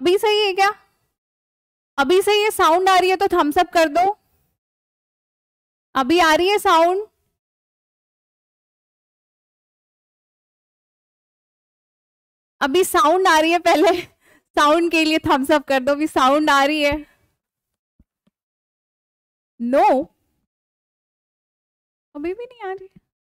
अभी सही है क्या? अभी सही है? साउंड आ रही है तो थम्स अप कर दो। अभी आ रही है साउंड? अभी साउंड आ रही है? पहले साउंड के लिए थम्स अप कर दो। अभी साउंड आ रही है? नो, अभी भी नहीं आ रही।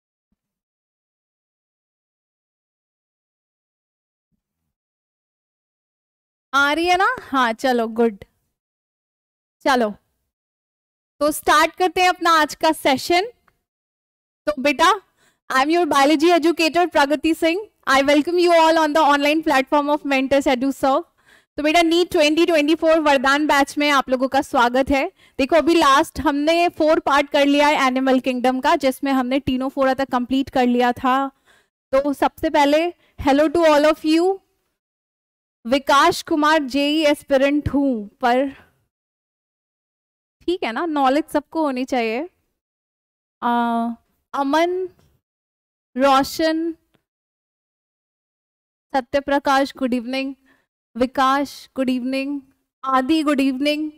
आ रही है ना? हाँ चलो गुड। चलो तो स्टार्ट करते हैं अपना आज का सेशन। तो बेटा, I am your biology educator Pragati Singh. I welcome you all on the online platform of mentors Eduserv. तो बेटा, नीट 2024 वरदान बैच में आप लोगों का स्वागत है। देखो, अभी लास्ट हमने 4 पार्ट कर लिया है एनिमल किंगडम का, जिसमें हमने टीनोफोरा तक कंप्लीट कर लिया था। तो सबसे पहले hello to all of you. Vikas Kumar JEE aspirant हूं, पर ठीक है ना, नॉलेज सबको होनी चाहिए। Aman, Roshan, Satya Prakash good evening, Vikas good evening, Adi good evening.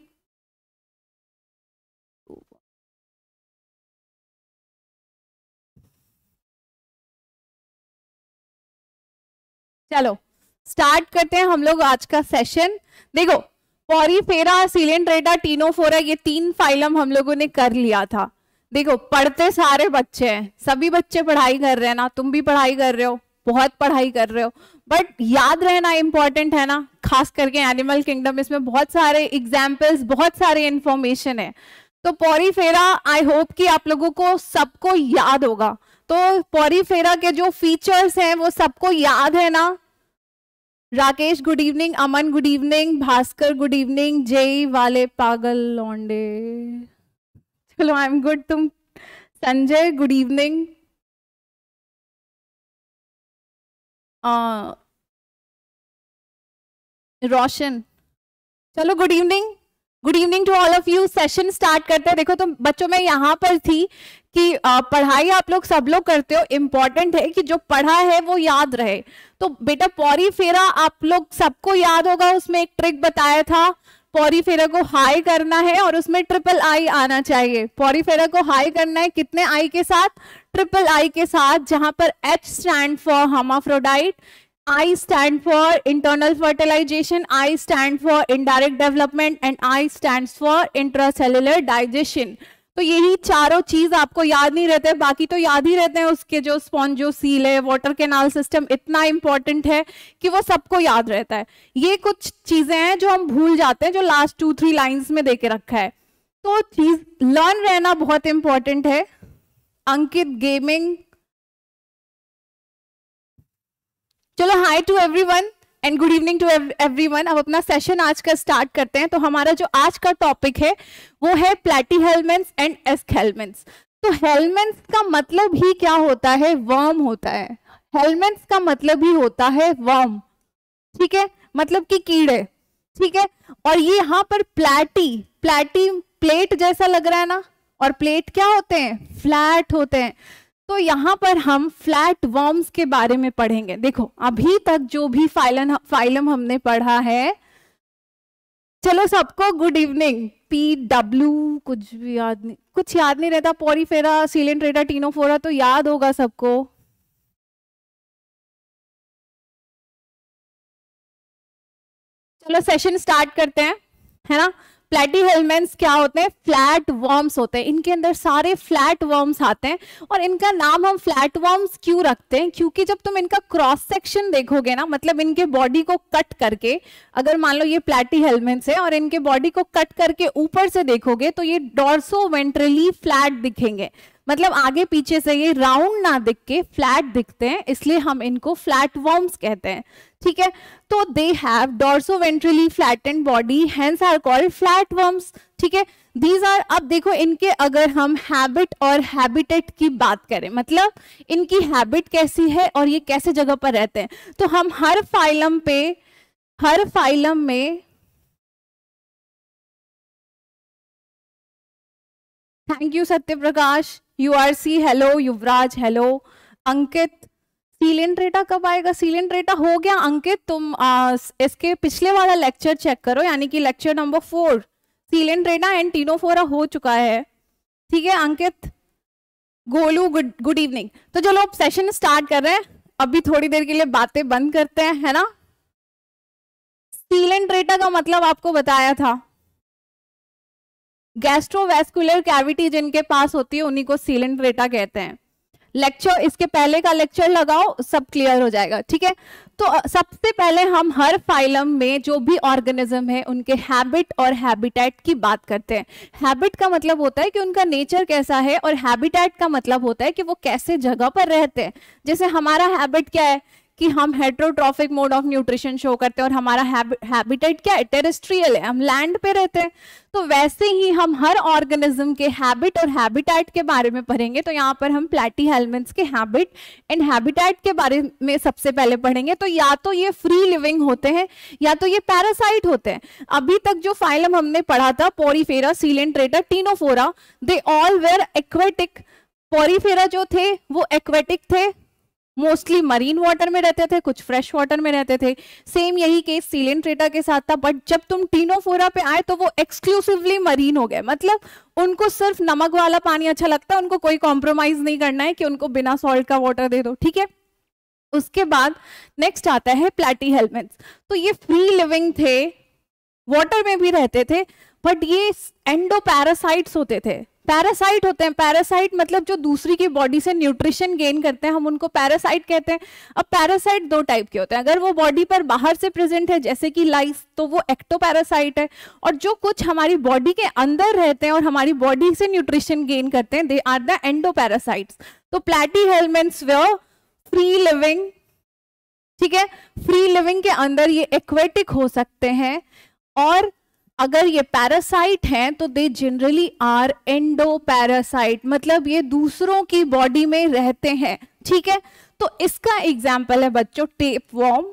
चलो स्टार्ट करते हैं हम लोग आज का सेशन। देखो, पॉरीफेरा, सिलेंट्रेटा, टीनोफोरा, ये 3 फाइलम हम लोगों ने कर लिया था। देखो, पढ़ते सारे बच्चे हैं, सभी बच्चे पढ़ाई कर रहे हैं ना, तुम भी पढ़ाई कर रहे हो, बहुत पढ़ाई कर रहे हो, बट याद रहना इंपॉर्टेंट है ना, खास करके एनिमल किंगडम। इसमें बहुत सारे एग्जाम्पल्स, बहुत सारे इंफॉर्मेशन है। तो पॉरीफेरा आई होप कि आप लोगों को सबको याद होगा। तो पॉरीफेरा के जो फीचर्स हैं वो सबको याद है ना? Rakesh good evening, Aman good evening, Bhaskar good evening, JEE वाले पागल लौंडे, चलो आई एम गुड। तुम संजय गुड इवनिंग, रोशन, चलो good evening. Good evening to all of you. Session start करते हैं। देखो, तुम बच्चों, में यहाँ पर थी कि पढ़ाई आप लोग सब लोग करते हो, इंपॉर्टेंट है कि जो पढ़ा है वो याद रहे। तो बेटा, पॉरीफेरा आप लोग सबको याद होगा, उसमें एक ट्रिक बताया था, पॉरीफेरा को हाई करना है और उसमें ट्रिपल आई आना चाहिए। पॉरीफेरा को हाई करना है कितने आई के साथ? ट्रिपल आई के साथ, जहां पर H stand for hermaphrodite, I stand for internal fertilization, I stand for indirect development and I stands for intracellular digestion। तो यही चारों चीज आपको याद नहीं रहते, बाकी तो याद ही रहते हैं। उसके जो स्पॉन्जोसील है, वाटर कैनाल सिस्टम इतना इंपॉर्टेंट है कि वो सबको याद रहता है। ये कुछ चीजें हैं जो हम भूल जाते हैं, जो लास्ट 2-3 लाइंस में देके रखा है। तो चीज लर्न रहना बहुत इंपॉर्टेंट है। अंकित गेमिंग, चलो hi to everyone and good evening to everyone. अब अपना सेशन आज का स्टार्ट करते हैं। तो हमारा जो आज का टॉपिक है वो है प्लैटीहेल्मिन्थ्स एंड एस्केल्मिन्थ्स। तो हेल्मिन्थ्स का मतलब ही क्या होता है? वर्म होता है। हेल्मिन्थ्स का मतलब ही होता है वर्म, ठीक है, मतलब कि कीड़े, ठीक है। और ये यहाँ पर प्लैटी प्लेट जैसा लग रहा है ना, और प्लेट क्या होते हैं? फ्लैट होते हैं। तो यहाँ पर हम फ्लैट वर्म्स के बारे में पढ़ेंगे। देखो, अभी तक जो भी फाइलम हमने पढ़ा है, चलो सबको गुड इवनिंग। PW कुछ भी याद नहीं, कुछ याद नहीं रहता। पॉरीफेरा, सिलेंट्रेटा, टीनोफोरा तो याद होगा सबको। चलो सेशन स्टार्ट करते हैं, है ना। प्लैटीहेल्मिन्थ्स क्या होते हैं? फ्लैट वर्म्स होते हैं। इनके अंदर सारे फ्लैट वर्म्स आते हैं। और इनका नाम हम फ्लैट वर्म्स क्यों रखते हैं? क्योंकि जब तुम इनका क्रॉस सेक्शन देखोगे ना, मतलब इनके बॉडी को कट करके, अगर मान लो ये प्लैटीहेल्मिन्थ्स है और इनके बॉडी को कट करके ऊपर से देखोगे तो ये डॉर्सो वेंट्रली फ्लैट दिखेंगे। मतलब आगे पीछे से ये राउंड ना दिख के फ्लैट दिखते हैं, इसलिए हम इनको फ्लैट वर्म्स कहते हैं, ठीक है। तो they have dorsoventrally flattened body, hence are called flat worms, ठीक है। दीज आर, अब देखो इनके अगर हम हैबिट और हैबिटेट की बात करें, मतलब इनकी हैबिट कैसी है और ये कैसे जगह पर रहते हैं, तो हम हर फाइलम में thank you Satya Prakash, URC hello, Yuvraj hello, Ankit, coelenterata कब आएगा? सीलेंट्रेटा हो गया अंकित, तुम इसके पिछले वाला लेक्चर चेक करो, यानी कि lecture number 4 coelenterata and ctenophora हो चुका है। ठीक है अंकित, गोलू गुड इवनिंग। तो चलो अब सेशन स्टार्ट कर रहे हैं, अभी थोड़ी देर के लिए बातें बंद करते हैं, है ना। सीलेंट्रेटा का मतलब आपको बताया था, गैस्ट्रोवैस्कुलर कैविटी जिनके पास होती है उन्हीं को सीलेंट्रेटा कहते हैं। लेक्चर, इसके पहले का लेक्चर लगाओ, सब क्लियर हो जाएगा। ठीक है, तो सबसे पहले हम हर फाइलम में जो भी ऑर्गेनिज्म है उनके हैबिट और हैबिटेट की बात करते हैं। हैबिट का मतलब होता है कि उनका नेचर कैसा है, और हैबिटेट का मतलब होता है कि वो कैसे जगह पर रहते हैं। जैसे हमारा हैबिट क्या है कि हम heterotrophic mode of nutrition show करते हैं, और हमारा हैबिटेट क्या है? टेरेस्ट्रियल है, हम लैंड पे रहते हैं। तो वैसे ही हम हर ऑर्गेनिज्म के हैबिट और हैबिटेट के बारे में पढ़ेंगे। तो यहाँ पर हम प्लैटीहेल्मिन्थ्स के हैबिट एंड हैबिटेट के बारे में सबसे पहले पढ़ेंगे। तो या तो ये फ्री लिविंग होते हैं या तो ये पैरासाइट होते हैं। अभी तक जो फाइलम हमने पढ़ा था, porifera, coelenterata, ctenophora, they all were aquatic. Porifera जो थे वो एक्वेटिक थे, मोस्टली मरीन वाटर में रहते थे, कुछ फ्रेश वाटर में रहते थे। सेम यही केस सीलेंट्रेटा के साथ था, बट जब तुम टीनोफोरा पे आए तो वो एक्सक्लूसिवली मरीन हो गए। मतलब उनको सिर्फ नमक वाला पानी अच्छा लगता है, उनको कोई कॉम्प्रोमाइज नहीं करना है कि उनको बिना सॉल्ट का वाटर दे दो। ठीक है, उसके बाद नेक्स्ट आता है प्लैटीहेल्मिन्थ्स। तो ये फ्री लिविंग थे, वाटर में भी रहते थे, बट ये एंडोपैरासाइट्स होते थे। पैरासाइट होते हैं, पैरासाइट मतलब जो दूसरी की बॉडी से न्यूट्रिशन गेन करते हैं, हम उनको पैरासाइट कहते हैं। अब पैरासाइट दो टाइप के होते हैं, अगर वो बॉडी पर बाहर से प्रेजेंट है जैसे कि लाइस, तो वो एक्टोपैरासाइट है, और जो कुछ हमारी बॉडी के अंदर रहते हैं और हमारी बॉडी से न्यूट्रिशन गेन करते हैं, दे आर द एंडोपैरासाइट्स। तो प्लैटीहेल्मिन्थ्स वर फ्री लिविंग। ठीक है, फ्री लिविंग के अंदर ये एक्वेटिक हो सकते हैं, और अगर ये पैरासाइट हैं तो दे जनरली आर एंडोपैरासाइट, मतलब ये दूसरों की बॉडी में रहते हैं। ठीक है, तो इसका एग्जाम्पल है बच्चों टेपवर्म।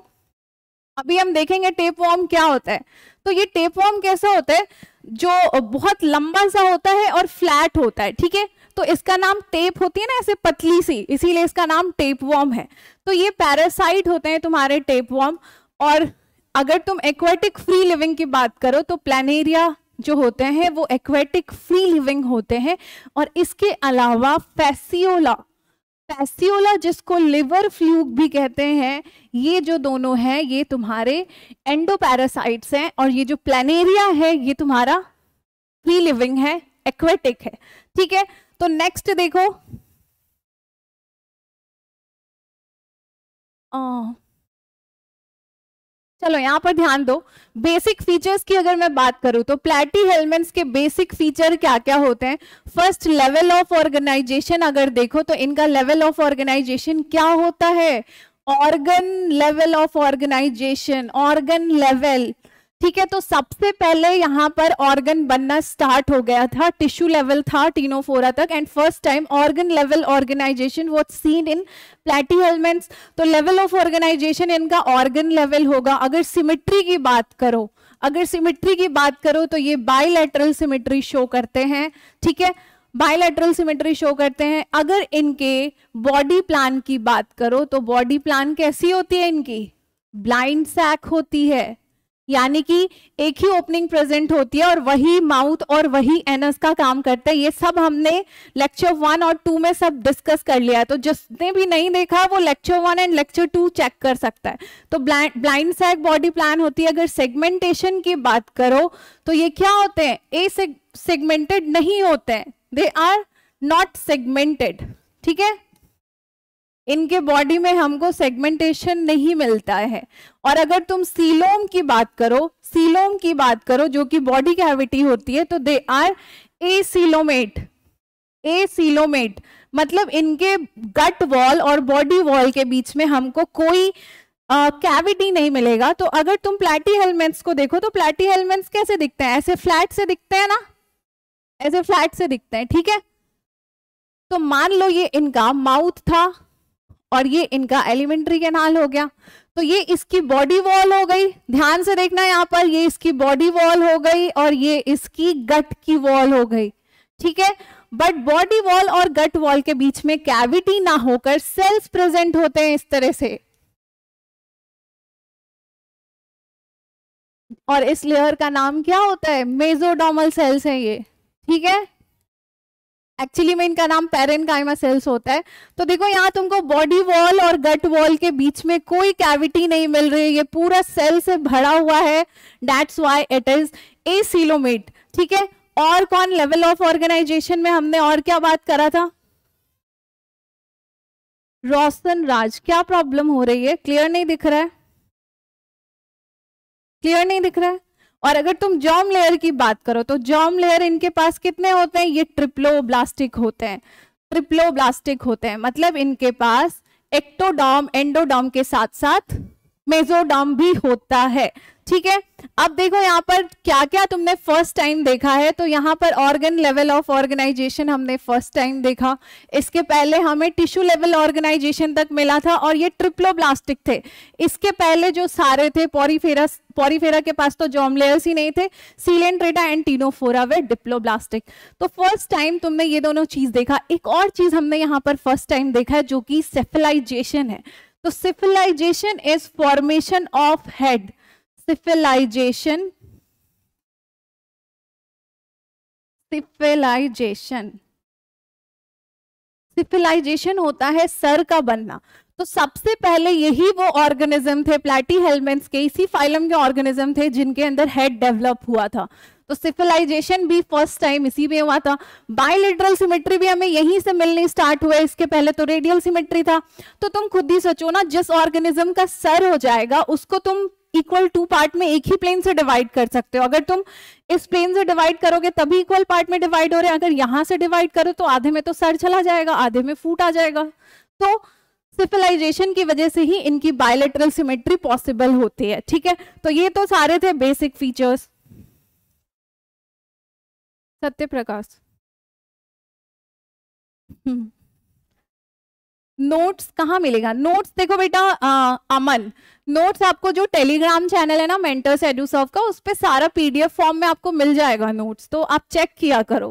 अभी हम देखेंगे टेपवर्म क्या होता है। तो ये टेपवर्म कैसा होता है? जो बहुत लंबा सा होता है और फ्लैट होता है। ठीक है, तो इसका नाम टेप होती है ना ऐसे पतली सी, इसीलिए इसका नाम टेपवर्म है। तो ये पैरासाइट होते हैं तुम्हारे टेपवर्म। और अगर तुम एक्वेटिक फ्री लिविंग की बात करो तो प्लैनेरिया जो होते हैं वो एक्वेटिक फ्री लिविंग होते हैं। और इसके अलावा फैसियोला, फैसियोला जिसको लिवर फ्लूक भी कहते हैं, ये जो दोनों हैं ये तुम्हारे एंडोपैरासाइट्स हैं, और ये जो प्लैनेरिया है ये तुम्हारा फ्री लिविंग है, एक्वेटिक है। ठीक है, तो नेक्स्ट देखो, चलो यहां पर ध्यान दो। बेसिक फीचर्स की अगर मैं बात करूं तो प्लैटीहेल्मिन्थ्स के बेसिक फीचर क्या क्या होते हैं? First, level of organisation. अगर देखो तो इनका लेवल ऑफ ऑर्गेनाइजेशन क्या होता है? Organ level of organisation, organ level. ठीक है, तो सबसे पहले यहाँ पर ऑर्गन बनना स्टार्ट हो गया था, टिश्यू लेवल था टीनोफोरा तक, and first time organ level organisation was seen in platyhelminths. तो लेवल ऑफ ऑर्गेनाइजेशन इनका ऑर्गन लेवल होगा। अगर सिमेट्री की बात करो, अगर सिमेट्री की बात करो तो ये बाइलैटरल सिमेट्री शो करते हैं। ठीक है, बाइलैटरल सिमेट्री शो करते हैं। अगर इनके बॉडी प्लान की बात करो तो बॉडी प्लान कैसी होती है इनकी? ब्लाइंड सैक होती है, यानी कि एक ही ओपनिंग प्रेजेंट होती है और वही माउथ और वही एनस का काम करता है। ये सब हमने लेक्चर 1 और 2 में सब डिस्कस कर लिया है, तो जिसने भी नहीं देखा वो लेक्चर 1 एंड लेक्चर 2 चेक कर सकता है। तो ब्लाइंड सैक बॉडी प्लान होती है। अगर सेगमेंटेशन की बात करो तो ये क्या होते हैं? ए सेगमेंटेड नहीं होते हैं, दे आर नॉट सेगमेंटेड। ठीक है, इनके बॉडी में हमको सेगमेंटेशन नहीं मिलता है। और अगर तुम सीलोम की बात करो, सीलोम की बात करो जो कि बॉडी कैविटी होती है, तो दे आर एसीलोमेट। एसीलोमेट मतलब इनके गट वॉल और बॉडी वॉल के बीच में हमको कोई कैविटी नहीं मिलेगा। तो अगर तुम प्लैटीहेल्मिन्थ्स को देखो तो प्लैटीहेल्मिन्थ्स कैसे दिखते हैं? ऐसे फ्लैट से दिखते हैं ना, ऐसे फ्लैट से दिखते हैं। ठीक है, तो मान लो ये इनका माउथ था और ये इनका एलिमेंट्री कैनाल हो गया, तो ये इसकी बॉडी वॉल हो गई। ध्यान से देखना यहाँ पर, ये इसकी बॉडी वॉल हो गई और ये इसकी गट की वॉल हो गई। ठीक है, बट बॉडी वॉल और गट वॉल के बीच में कैविटी ना होकर सेल्स प्रेजेंट होते हैं इस तरह से, और इस लेयर का नाम क्या होता है? मेसोडर्मल सेल्स है ये, ठीक है। एक्चुअली में इनका नाम पैरेन्काइमा सेल्स होता है। तो देखो यहाँ तुमको बॉडी वॉल और गट वॉल के बीच में कोई कैविटी नहीं मिल रही है, ये पूरा सेल से भरा हुआ है, that's why it is acoelomate, ठीक है। और कौन लेवल ऑफ ऑर्गेनाइजेशन में हमने और क्या बात करा था? रोशन राज, क्या प्रॉब्लम हो रही है? क्लियर नहीं दिख रहा है? क्लियर नहीं दिख रहा है? और अगर तुम जर्म लेयर की बात करो तो जर्म लेयर इनके पास कितने होते हैं? ये ट्रिप्लोब्लास्टिक होते हैं, ट्रिप्लोब्लास्टिक होते हैं, मतलब इनके पास एक्टोडर्म एंडोडर्म के साथ साथ मेसोडर्म भी होता है, ठीक है। अब देखो यहाँ पर क्या क्या तुमने फर्स्ट टाइम देखा है, तो यहाँ पर ऑर्गन लेवल ऑफ ऑर्गेनाइजेशन हमने फर्स्ट टाइम देखा। इसके पहले हमें टिश्यू लेवल ऑर्गेनाइजेशन तक मिला था और ये ट्रिप्लोब्लास्टिक थे। इसके पहले जो सारे थे पॉरीफेरा के पास तो जर्म लेयर्स ही नहीं थे, सीलेंट्रेटा एंड टीनोफोरा वे डिप्लोब्लास्टिक। तो फर्स्ट टाइम तुमने ये दोनों चीज देखा। एक और चीज हमने यहाँ पर फर्स्ट टाइम देखा है जो कि सेफलाइजेशन है। तो cephalization is formation of head, cephalization, cephalization, cephalization होता है सर का बनना। तो सबसे पहले यही वो ऑर्गेनिज्म थे प्लैटीहेल्मिन्थ्स के, इसी फाइलम के ऑर्गेनिज्म थे जिनके अंदर हेड डेवलप हुआ था। तो सिफिलाइजेशन भी फर्स्ट टाइम इसी में हुआ था। बायलेटरल सिमेट्री भी हमें यहीं से मिलनी स्टार्ट हुआ, इसके पहले तो रेडियल सिमेट्री था। तो तुम खुद ही सोचो ना, जिस ऑर्गेनिज्म का सर हो जाएगा उसको तुम इक्वल टू पार्ट में एक ही प्लेन से डिवाइड कर सकते हो। अगर तुम इस प्लेन से डिवाइड करोगे तभी इक्वल पार्ट में डिवाइड हो रहे हैं, अगर यहां से डिवाइड करो तो आधे में तो सर चला जाएगा, आधे में फूट आ जाएगा। तो सिफिलाइजेशन की वजह से ही इनकी बायलेटरल सिमेट्री पॉसिबल होती है, ठीक है। तो ये तो सारे थे basic features. Satya Prakash, notes कहाँ मिलेगा? नोट्स देखो बेटा, अमन, नोट्स आपको जो टेलीग्राम चैनल है ना मेंटर्स एडुसॉफ्ट का, उस पे सारा पीडीएफ फॉर्म में आपको मिल जाएगा नोट्स, तो आप चेक किया करो,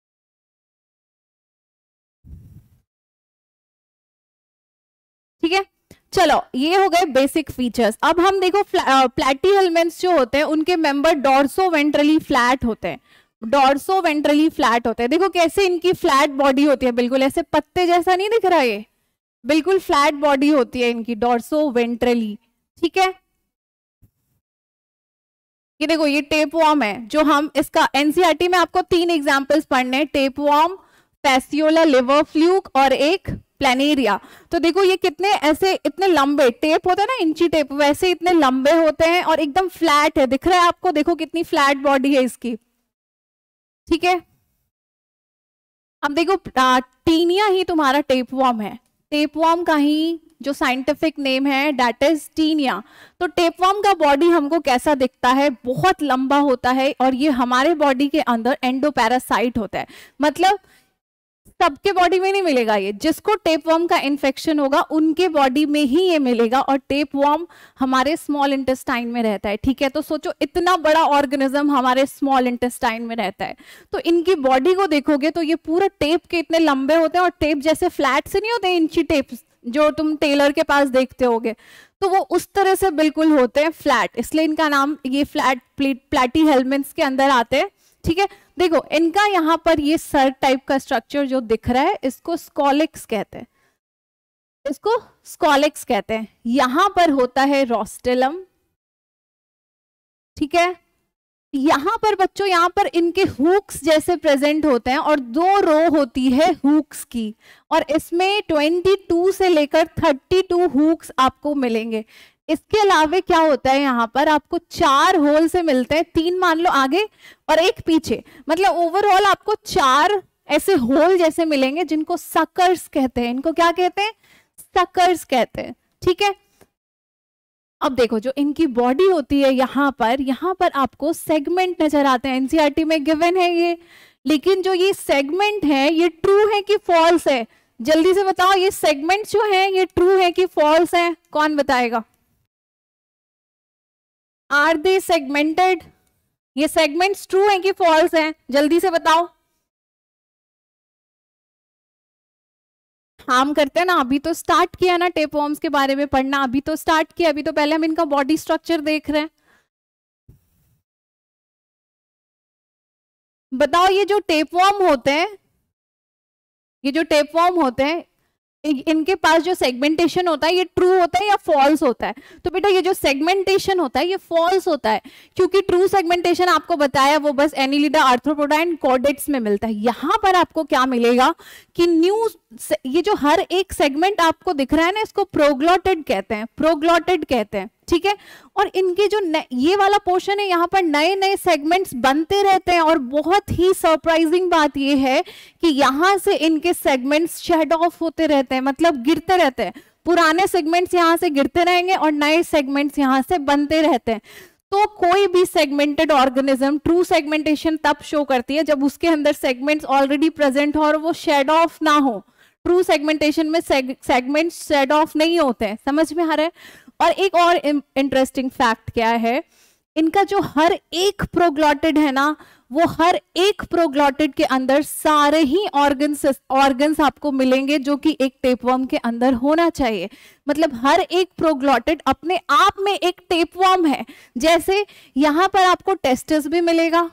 ठीक है। चलो ये हो गए बेसिक फीचर्स। अब हम देखो प्लैटीहेल्मिन्थ्स जो होते हैं उनके मेंबर डॉर्सो वेंट्रली फ्लैट होते हैं, डॉर्सो वेंट्रली फ्लैट होते हैं। देखो कैसे इनकी फ्लैट बॉडी होती है, बिल्कुल ऐसे पत्ते जैसा नहीं दिख रहा, ये बिल्कुल फ्लैट बॉडी होती है इनकी डॉर्सो वेंट्रली, ठीक है। ये देखो ये टेपवॉर्म है, जो हम इसका एनसीईआरटी में आपको 3 एग्जांपल्स पढ़ने हैं, टेपवॉर्म, फैसियोला लिवर फ्लूक और एक प्लेनेरिया। तो देखो ये कितने ऐसे इतने लंबे टेप होते हैं ना, इंची टेप, वैसे इतने लंबे होते हैं और एकदम फ्लैट है, दिख रहा है आपको? देखो कितनी फ्लैट बॉडी है इसकी, ठीक है। अब देखो टीनिया ही तुम्हारा टेपवॉर्म है, टेपवॉर्म का ही जो साइंटिफिक नेम है दैट इज टीनिया। तो टेपवॉर्म का बॉडी हमको कैसा दिखता है? बहुत लंबा होता है और ये हमारे बॉडी के अंदर एंडोपैरासाइट होता है, मतलब सबके बॉडी में नहीं मिलेगा ये, जिसको टेपवॉर्म का इन्फेक्शन होगा उनके बॉडी में ही ये मिलेगा, और टेपवॉर्म हमारे स्मॉल इंटेस्टाइन में रहता है, ठीक है। तो सोचो इतना बड़ा ऑर्गेनिज्म हमारे स्मॉल इंटेस्टाइन में रहता है, तो इनकी बॉडी को देखोगे तो ये पूरा टेप के इतने लंबे होते हैं, और टेप जैसे फ्लैट से नहीं होते इंची टेप जो तुम टेलर के पास देखते होगे, तो वो उस तरह से बिल्कुल होते हैं फ्लैट, इसलिए इनका नाम ये फ्लैट प्लैटीहेल्मिन्थ्स के अंदर आते हैं, ठीक है। देखो इनका यहाँ पर ये सर टाइप का स्ट्रक्चर जो दिख रहा है इसको स्कॉलिक्स कहते हैं, इसको स्कॉलिक्स कहते हैं। यहां पर होता है रोस्टेलम, ठीक है। यहां पर बच्चों, यहां पर इनके हुक्स जैसे प्रेजेंट होते हैं और 2 रो होती है हुक्स की, और इसमें 22 से लेकर 32 हुक्स आपको मिलेंगे। इसके अलावा क्या होता है, यहाँ पर आपको 4 होल से मिलते हैं, 3 मान लो आगे और 1 पीछे, मतलब ओवरऑल आपको 4 ऐसे होल जैसे मिलेंगे जिनको सकर्स कहते हैं। इनको क्या कहते हैं? सकर्स कहते हैं, ठीक है। अब देखो जो इनकी बॉडी होती है यहाँ पर आपको सेगमेंट नजर आते हैं, एनसीईआरटी में गिवन है ये, लेकिन जो ये सेगमेंट है ये ट्रू है कि फॉल्स है? जल्दी से बताओ, ये सेगमेंट जो है ये ट्रू है कि फॉल्स है? कौन बताएगा? Are they segmented? ये सेगमेंट्स ट्रू है कि फॉल्स है? जल्दी से बताओ। हार्म करते हैं ना। अभी तो स्टार्ट किया ना टेपवर्म्स के बारे में पढ़ना, अभी तो स्टार्ट किया, अभी तो पहले हम इनका बॉडी स्ट्रक्चर देख रहे हैं। बताओ ये जो टेपवर्म होते हैं, ये जो टेपवर्म होते हैं, इनके पास जो सेगमेंटेशन होता है ये ट्रू होता है या फॉल्स होता है? तो बेटा ये जो सेगमेंटेशन होता है ये फॉल्स होता है, क्योंकि ट्रू सेगमेंटेशन आपको बताया वो बस एनिलिडा, आर्थ्रोपोडा एंड कॉर्डेट्स में मिलता है। यहां पर आपको क्या मिलेगा कि न्यू, ये जो हर एक सेगमेंट आपको दिख रहा है ना, इसको प्रोग्लॉटेड कहते हैं, प्रोग्लॉटेड कहते हैं, ठीक है। और इनके जो ये वाला पोर्शन है, यहाँ पर नए नए सेगमेंट्स बनते रहते हैं, और बहुत ही सरप्राइजिंग बात ये है कि यहाँ से इनके सेगमेंट्स शेड ऑफ होते रहते हैं, मतलब गिरते रहते हैं। पुराने सेगमेंट्स यहाँ से गिरते रहेंगे और नए सेगमेंट्स यहाँ से बनते रहते हैं। तो कोई भी सेगमेंटेड ऑर्गेनिज्म ट्रू सेगमेंटेशन तब शो करती है जब उसके अंदर सेगमेंट्स ऑलरेडी प्रेजेंट हो और वो शेड ऑफ ना हो। ट्रू सेगमेंटेशन में सेगमेंट्स शेड ऑफ नहीं होते हैं, समझ में आ रहा है? और एक और इंटरेस्टिंग फैक्ट क्या है, इनका जो हर एक प्रोग्लॉटिड है ना, वो हर एक प्रोग्लॉटिड के अंदर सारे ही ऑर्गन्स आपको मिलेंगे जो कि एक टेपवर्म के अंदर होना चाहिए। मतलब हर एक प्रोग्लॉटिड अपने आप में एक टेपवर्म है। जैसे यहां पर आपको टेस्टिस भी मिलेगा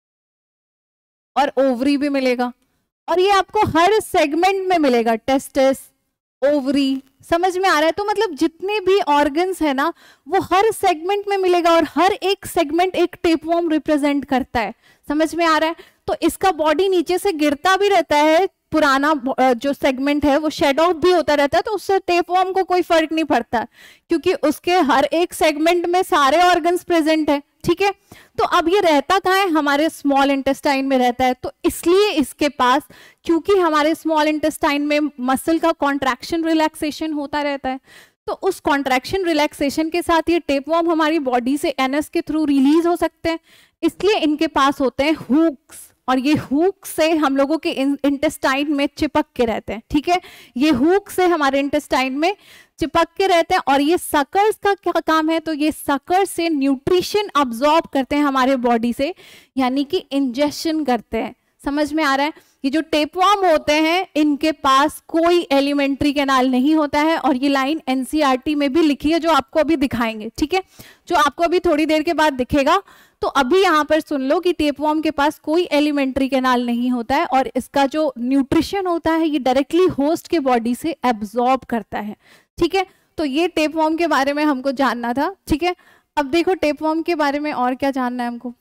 और ओवरी भी मिलेगा, और ये आपको हर सेगमेंट में मिलेगा, टेस्टिस, ओवरी, समझ में आ रहा है? तो मतलब जितने भी ऑर्गन्स है ना वो हर सेगमेंट में मिलेगा, और हर एक सेगमेंट एक टेपवर्म रिप्रेजेंट करता है, समझ में आ रहा है? तो इसका बॉडी नीचे से गिरता भी रहता है, पुराना जो सेगमेंट है वो शेड ऑफ भी होता रहता है, तो उससे टेपवर्म को कोई फर्क नहीं पड़ता, क्योंकि उसके हर एक सेगमेंट में सारे ऑर्गन्स प्रेजेंट है, ठीक है। तो अब ये रहता कहाँ है? हमारे स्मॉल इंटेस्टाइन में रहता है। तो इसलिए इसके पास, क्योंकि हमारे स्मॉल इंटेस्टाइन में मसल का कॉन्ट्रैक्शन रिलैक्सेशन होता रहता है, तो उस कॉन्ट्रैक्शन रिलैक्सेशन के साथ ये टेपवर्म हमारी बॉडी से एनएस के थ्रू रिलीज हो सकते हैं। इसलिए इनके पास होते हैं हुक्स, और ये हुक से हम लोगों के इंटेस्टाइन में चिपक के रहते हैं, ठीक है। ये हुक से हमारे इंटेस्टाइन में चिपक के रहते हैं। और ये सकर्स का क्या काम है? तो ये सकर्स से न्यूट्रिशन अब्सॉर्ब करते हैं हमारे बॉडी से, यानी कि इंजेक्शन करते हैं, समझ में आ रहा है? ये जो टेपवर्म होते हैं इनके पास कोई एलिमेंट्री कैनाल नहीं होता है, और ये लाइन एनसीईआरटी में भी लिखी है जो आपको अभी दिखाएंगे, ठीक है, जो आपको अभी थोड़ी देर के बाद दिखेगा। तो अभी यहाँ पर सुन लो कि टेपवर्म के पास कोई एलिमेंट्री कैनाल नहीं होता है, और इसका जो न्यूट्रिशन होता है ये डायरेक्टली होस्ट के बॉडी से एब्जॉर्ब करता है, ठीक है। तो ये टेपवर्म के बारे में हमको जानना था, ठीक है। अब देखो टेपवर्म के बारे में और क्या जानना है हमको,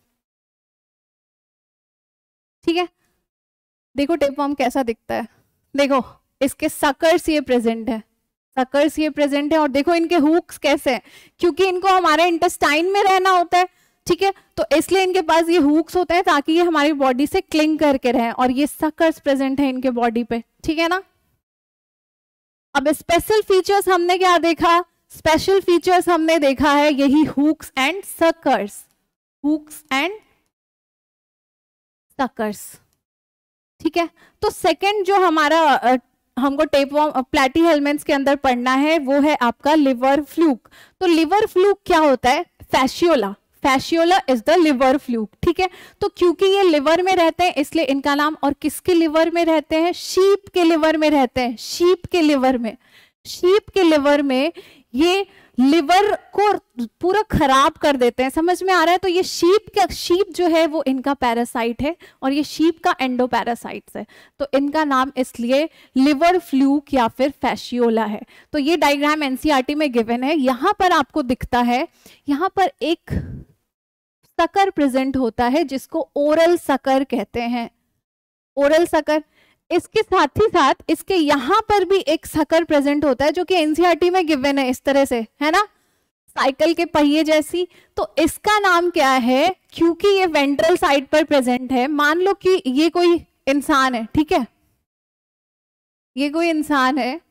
ठीक है। देखो टेपवर्म कैसा दिखता है, देखो इसके सकर्स ये प्रेजेंट है, सकर्स ये प्रेजेंट है, और देखो इनके हुक्स कैसे हैं, क्योंकि इनको हमारे इंटेस्टाइन में रहना होता है, ठीक है। तो इसलिए इनके पास ये हुक्स होते हैं ताकि ये हमारी बॉडी से क्लिंग करके रहें, और ये सकर्स प्रेजेंट है इनके बॉडी पे, ठीक है ना। अब स्पेशल फीचर्स हमने क्या देखा? स्पेशल फीचर्स हमने देखा है यही hooks and suckers, hooks and suckers, ठीक है। तो सेकंड जो हमारा हमको टेपवर्म प्लैटीहेल्मिन्थ्स के अंदर पढ़ना है वो है आपका लिवर फ्लूक। तो लिवर फ्लूक क्या होता है? Fasciola, fasciola is the liver fluke, ठीक है। तो क्योंकि ये लिवर में रहते हैं इसलिए इनका नाम, और किसके लिवर में रहते हैं? शीप के लिवर में रहते हैं, शीप के लिवर में, शीप के लिवर में ये लिवर को पूरा खराब कर देते हैं, समझ में आ रहा है? तो ये शीप जो है वो इनका पैरासाइट है, और ये शीप का एंडोपैरासाइट्स है, तो इनका नाम इसलिए लिवर फ्लूक या फिर फैशियोला है। तो ये डायग्राम एनसीईआरटी में गिवन है, यहां पर आपको दिखता है, यहां पर एक सकर प्रेजेंट होता है जिसको ओरल सकर कहते हैं, ओरल सकर। इसके साथ ही साथ इसके यहां पर भी एक सकर प्रेजेंट होता है जो कि एनसीईआरटी में गिवन है इस तरह से, है ना, साइकिल के पहिए जैसी। तो इसका नाम क्या है? क्योंकि ये वेंट्रल साइड पर प्रेजेंट है, मान लो कि ये कोई इंसान है, ठीक है, ये कोई इंसान है,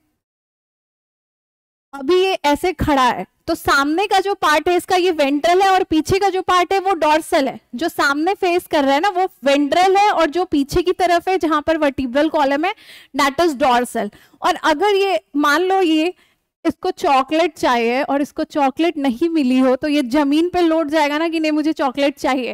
अभी ये ऐसे खड़ा है, तो सामने का जो पार्ट है इसका ये वेंट्रल है, और पीछे का जो पार्ट है वो डॉर्सल है। जो सामने फेस कर रहा है ना वो वेंट्रल है, और जो पीछे की तरफ है जहां पर वर्टिब्रल कॉलम है दैट इज डॉर्सल। और अगर ये मान लो ये इसको चॉकलेट चाहिए और इसको चॉकलेट नहीं मिली हो, तो ये जमीन पे लौट जाएगा ना कि नहीं मुझे चॉकलेट चाहिए,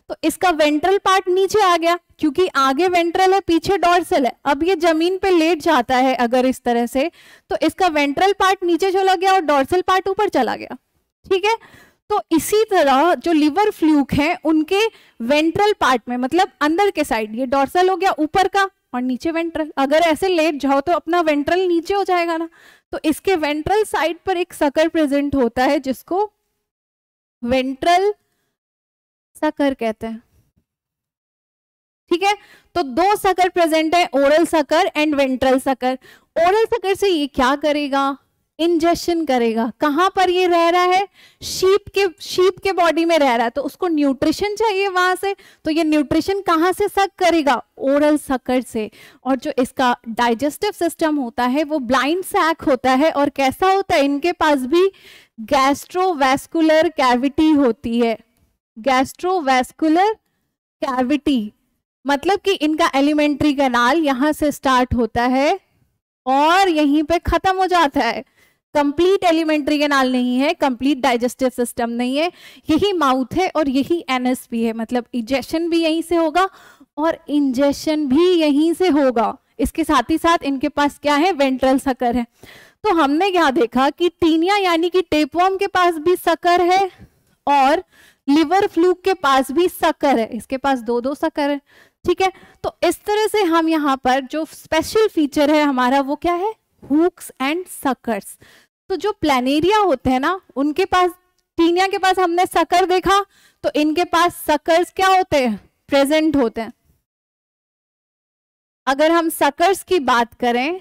तो इसका वेंट्रल पार्ट नीचे आ गया, क्योंकि आगे वेंट्रल है पीछे डॉर्सल है। अब ये जमीन पे लेट जाता है अगर इस तरह से, तो इसका वेंट्रल पार्ट नीचे चला गया और डॉर्सल पार्ट ऊपर चला गया। ठीक है, तो इसी तरह जो लिवर फ्लूक है उनके वेंट्रल पार्ट में, मतलब अंदर के साइड, ये डॉर्सल हो गया ऊपर का और नीचे वेंट्रल। अगर ऐसे लेट जाओ तो अपना वेंट्रल नीचे हो जाएगा ना, तो इसके वेंट्रल साइड पर एक सकर प्रेजेंट होता है जिसको वेंट्रल सकर कहते हैं। ठीक है, तो दो सकर प्रेजेंट है, oral sucker and ventral sucker. Oral sucker से ये क्या करेगा, इंजेक्शन करेगा। कहां पर ये रह रहा है, शीप के बॉडी में रह रहा है, तो उसको न्यूट्रिशन चाहिए वहां से, तो ये न्यूट्रिशन कहां से सक करेगा, ओरल सकर से। और जो इसका डाइजेस्टिव सिस्टम होता है वो ब्लाइंड सैक होता है, और कैसा होता है, इनके पास भी गैस्ट्रोवैस्कुलर कैविटी होती है। गैस्ट्रोवैस्कुलर कैविटी मतलब कि इनका एलिमेंट्री कैनाल यहां से स्टार्ट होता है और यहीं पे खत्म हो जाता है। कंप्लीट एलिमेंट्री कैनाल नहीं है, कंप्लीट डाइजेस्टिव सिस्टम नहीं है, यही माउथ है और यही एनस भी है, मतलब इजेक्शन भी यहीं से होगा और इंजेक्शन भी यहीं से होगा। इसके साथ ही साथ इनके पास क्या है, वेंट्रल सकर है। तो हमने क्या देखा कि टीनिया यानी कि टेपवर्म के पास भी सकर है और लिवर फ्लूक के पास भी सकर है, इसके पास दो दो सकर है। ठीक है, तो इस तरह से हम यहाँ पर जो स्पेशल फीचर है हमारा वो क्या है, हुक्स एंड सकर्स। तो जो प्लैनेरिया होते हैं ना उनके पास, टीनिया के पास हमने सकर देखा, तो इनके पास सकर्स क्या होते हैं, प्रेजेंट होते हैं। अगर हम सकर्स की बात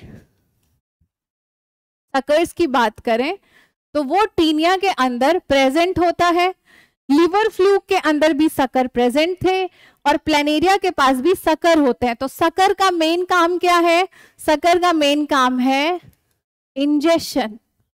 करें तो वो टीनिया के अंदर प्रेजेंट होता है, लिवर फ्लूक के अंदर भी सकर प्रेजेंट थे और प्लैनेरिया के पास भी सकर होते हैं। तो सकर का मेन काम क्या है, सकर का मेन काम है इंजेक्शन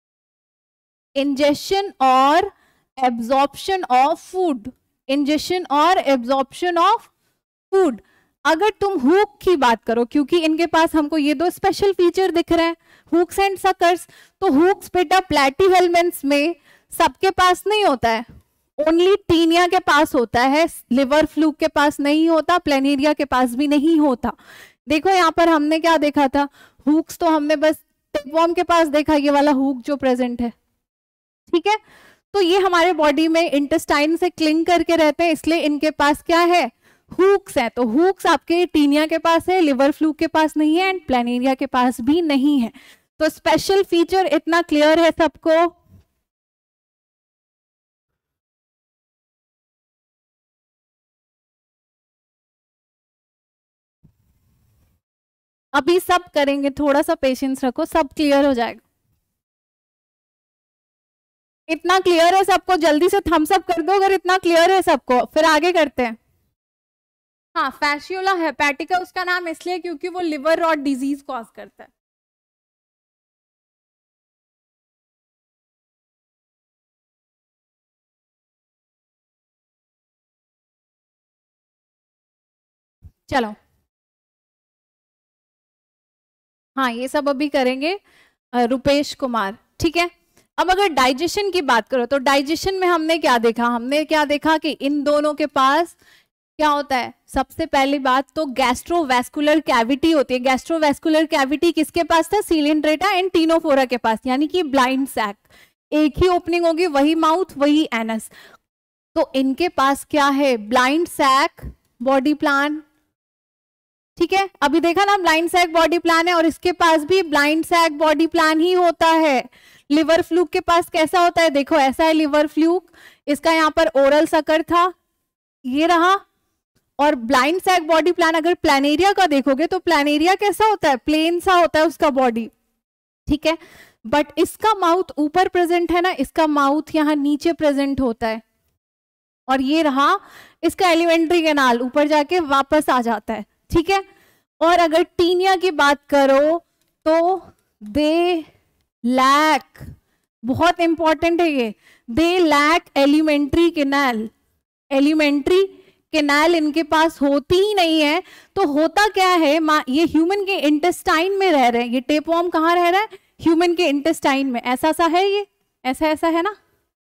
और एब्जॉर्प्शन ऑफ फूड, इंजेक्शन और एब्जॉर्प्शन ऑफ फूड। अगर तुम हुक की बात करो, क्योंकि इनके पास हमको ये दो स्पेशल फीचर दिख रहे हैं, हुक्स एंड सकर्स, तो हुक्स बेटा प्लैटीहेल्मिन्थ्स में सबके पास नहीं होता है, ओनली टीनिया के पास होता है, लिवर फ्लूक के पास नहीं होता, प्लैनेरिया के पास भी नहीं होता। देखो यहाँ पर हमने क्या देखा था, हुक्स तो हमने बस टेपवर्म के पास देखा, ये वाला हुक जो प्रेजेंट है। ठीक है, तो ये हमारे बॉडी में इंटेस्टाइन से क्लिंग करके रहते हैं, इसलिए इनके पास क्या है, हुक्स है। तो हुक्स आपके टीनिया के पास है, लिवर फ्लूक के पास नहीं है एंड प्लैनेरिया के पास भी नहीं है। तो स्पेशल फीचर इतना क्लियर है सबको। अभी सब करेंगे, थोड़ा सा पेशेंस रखो, सब क्लियर हो जाएगा। इतना क्लियर है सबको, जल्दी से थम्स अप कर दो अगर इतना क्लियर है सबको, फिर आगे करते हैं। हाँ, फैशियोला हेपेटिका उसका नाम इसलिए क्योंकि वो लिवर रॉट डिजीज कॉज करता है। चलो, हाँ ये सब अभी करेंगे रुपेश कुमार। ठीक है, अब अगर डाइजेशन की बात करो तो डाइजेशन में हमने क्या देखा कि इन दोनों के पास क्या होता है, सबसे पहली बात तो गैस्ट्रोवैस्कुलर कैविटी होती है। गैस्ट्रोवैस्कुलर कैविटी किसके पास था, सीलिएंड्रेटा एंड टीनोफोरा के पास, यानी कि ब्लाइंड सैक, एक ही ओपनिंग होगी, वही माउथ वही एनस। तो इनके पास क्या है, ब्लाइंड सैक बॉडी प्लान। ठीक है, अभी देखा ना ब्लाइंड सैक बॉडी प्लान है और इसके पास भी ब्लाइंड सैक बॉडी प्लान ही होता है। लिवर फ्लूक के पास कैसा होता है, देखो ऐसा है लिवर फ्लूक, इसका यहाँ पर ओरल सकर था, ये रहा, और ब्लाइंड सैक बॉडी प्लान अगर प्लैनेरिया का देखोगे तो प्लैनेरिया कैसा होता है, प्लेन सा होता है उसका बॉडी। ठीक है, बट इसका माउथ ऊपर प्रेजेंट है ना, इसका माउथ यहाँ नीचे प्रेजेंट होता है, और ये रहा इसका एलिमेंट्री कैनाल, ऊपर जाके वापस आ जाता है। ठीक है, और अगर टीनिया की बात करो तो दे लैक, बहुत इंपॉर्टेंट है ये, they lack alimentary canal. Alimentary canal इनके पास होती ही नहीं है। तो होता क्या है, ये ह्यूमन के इंटेस्टाइन में रह रहे हैं, ये टेपवर्म कहाँ रह रहा है, ह्यूमन के इंटेस्टाइन में। ऐसा सा है, ये ऐसा ऐसा है ना,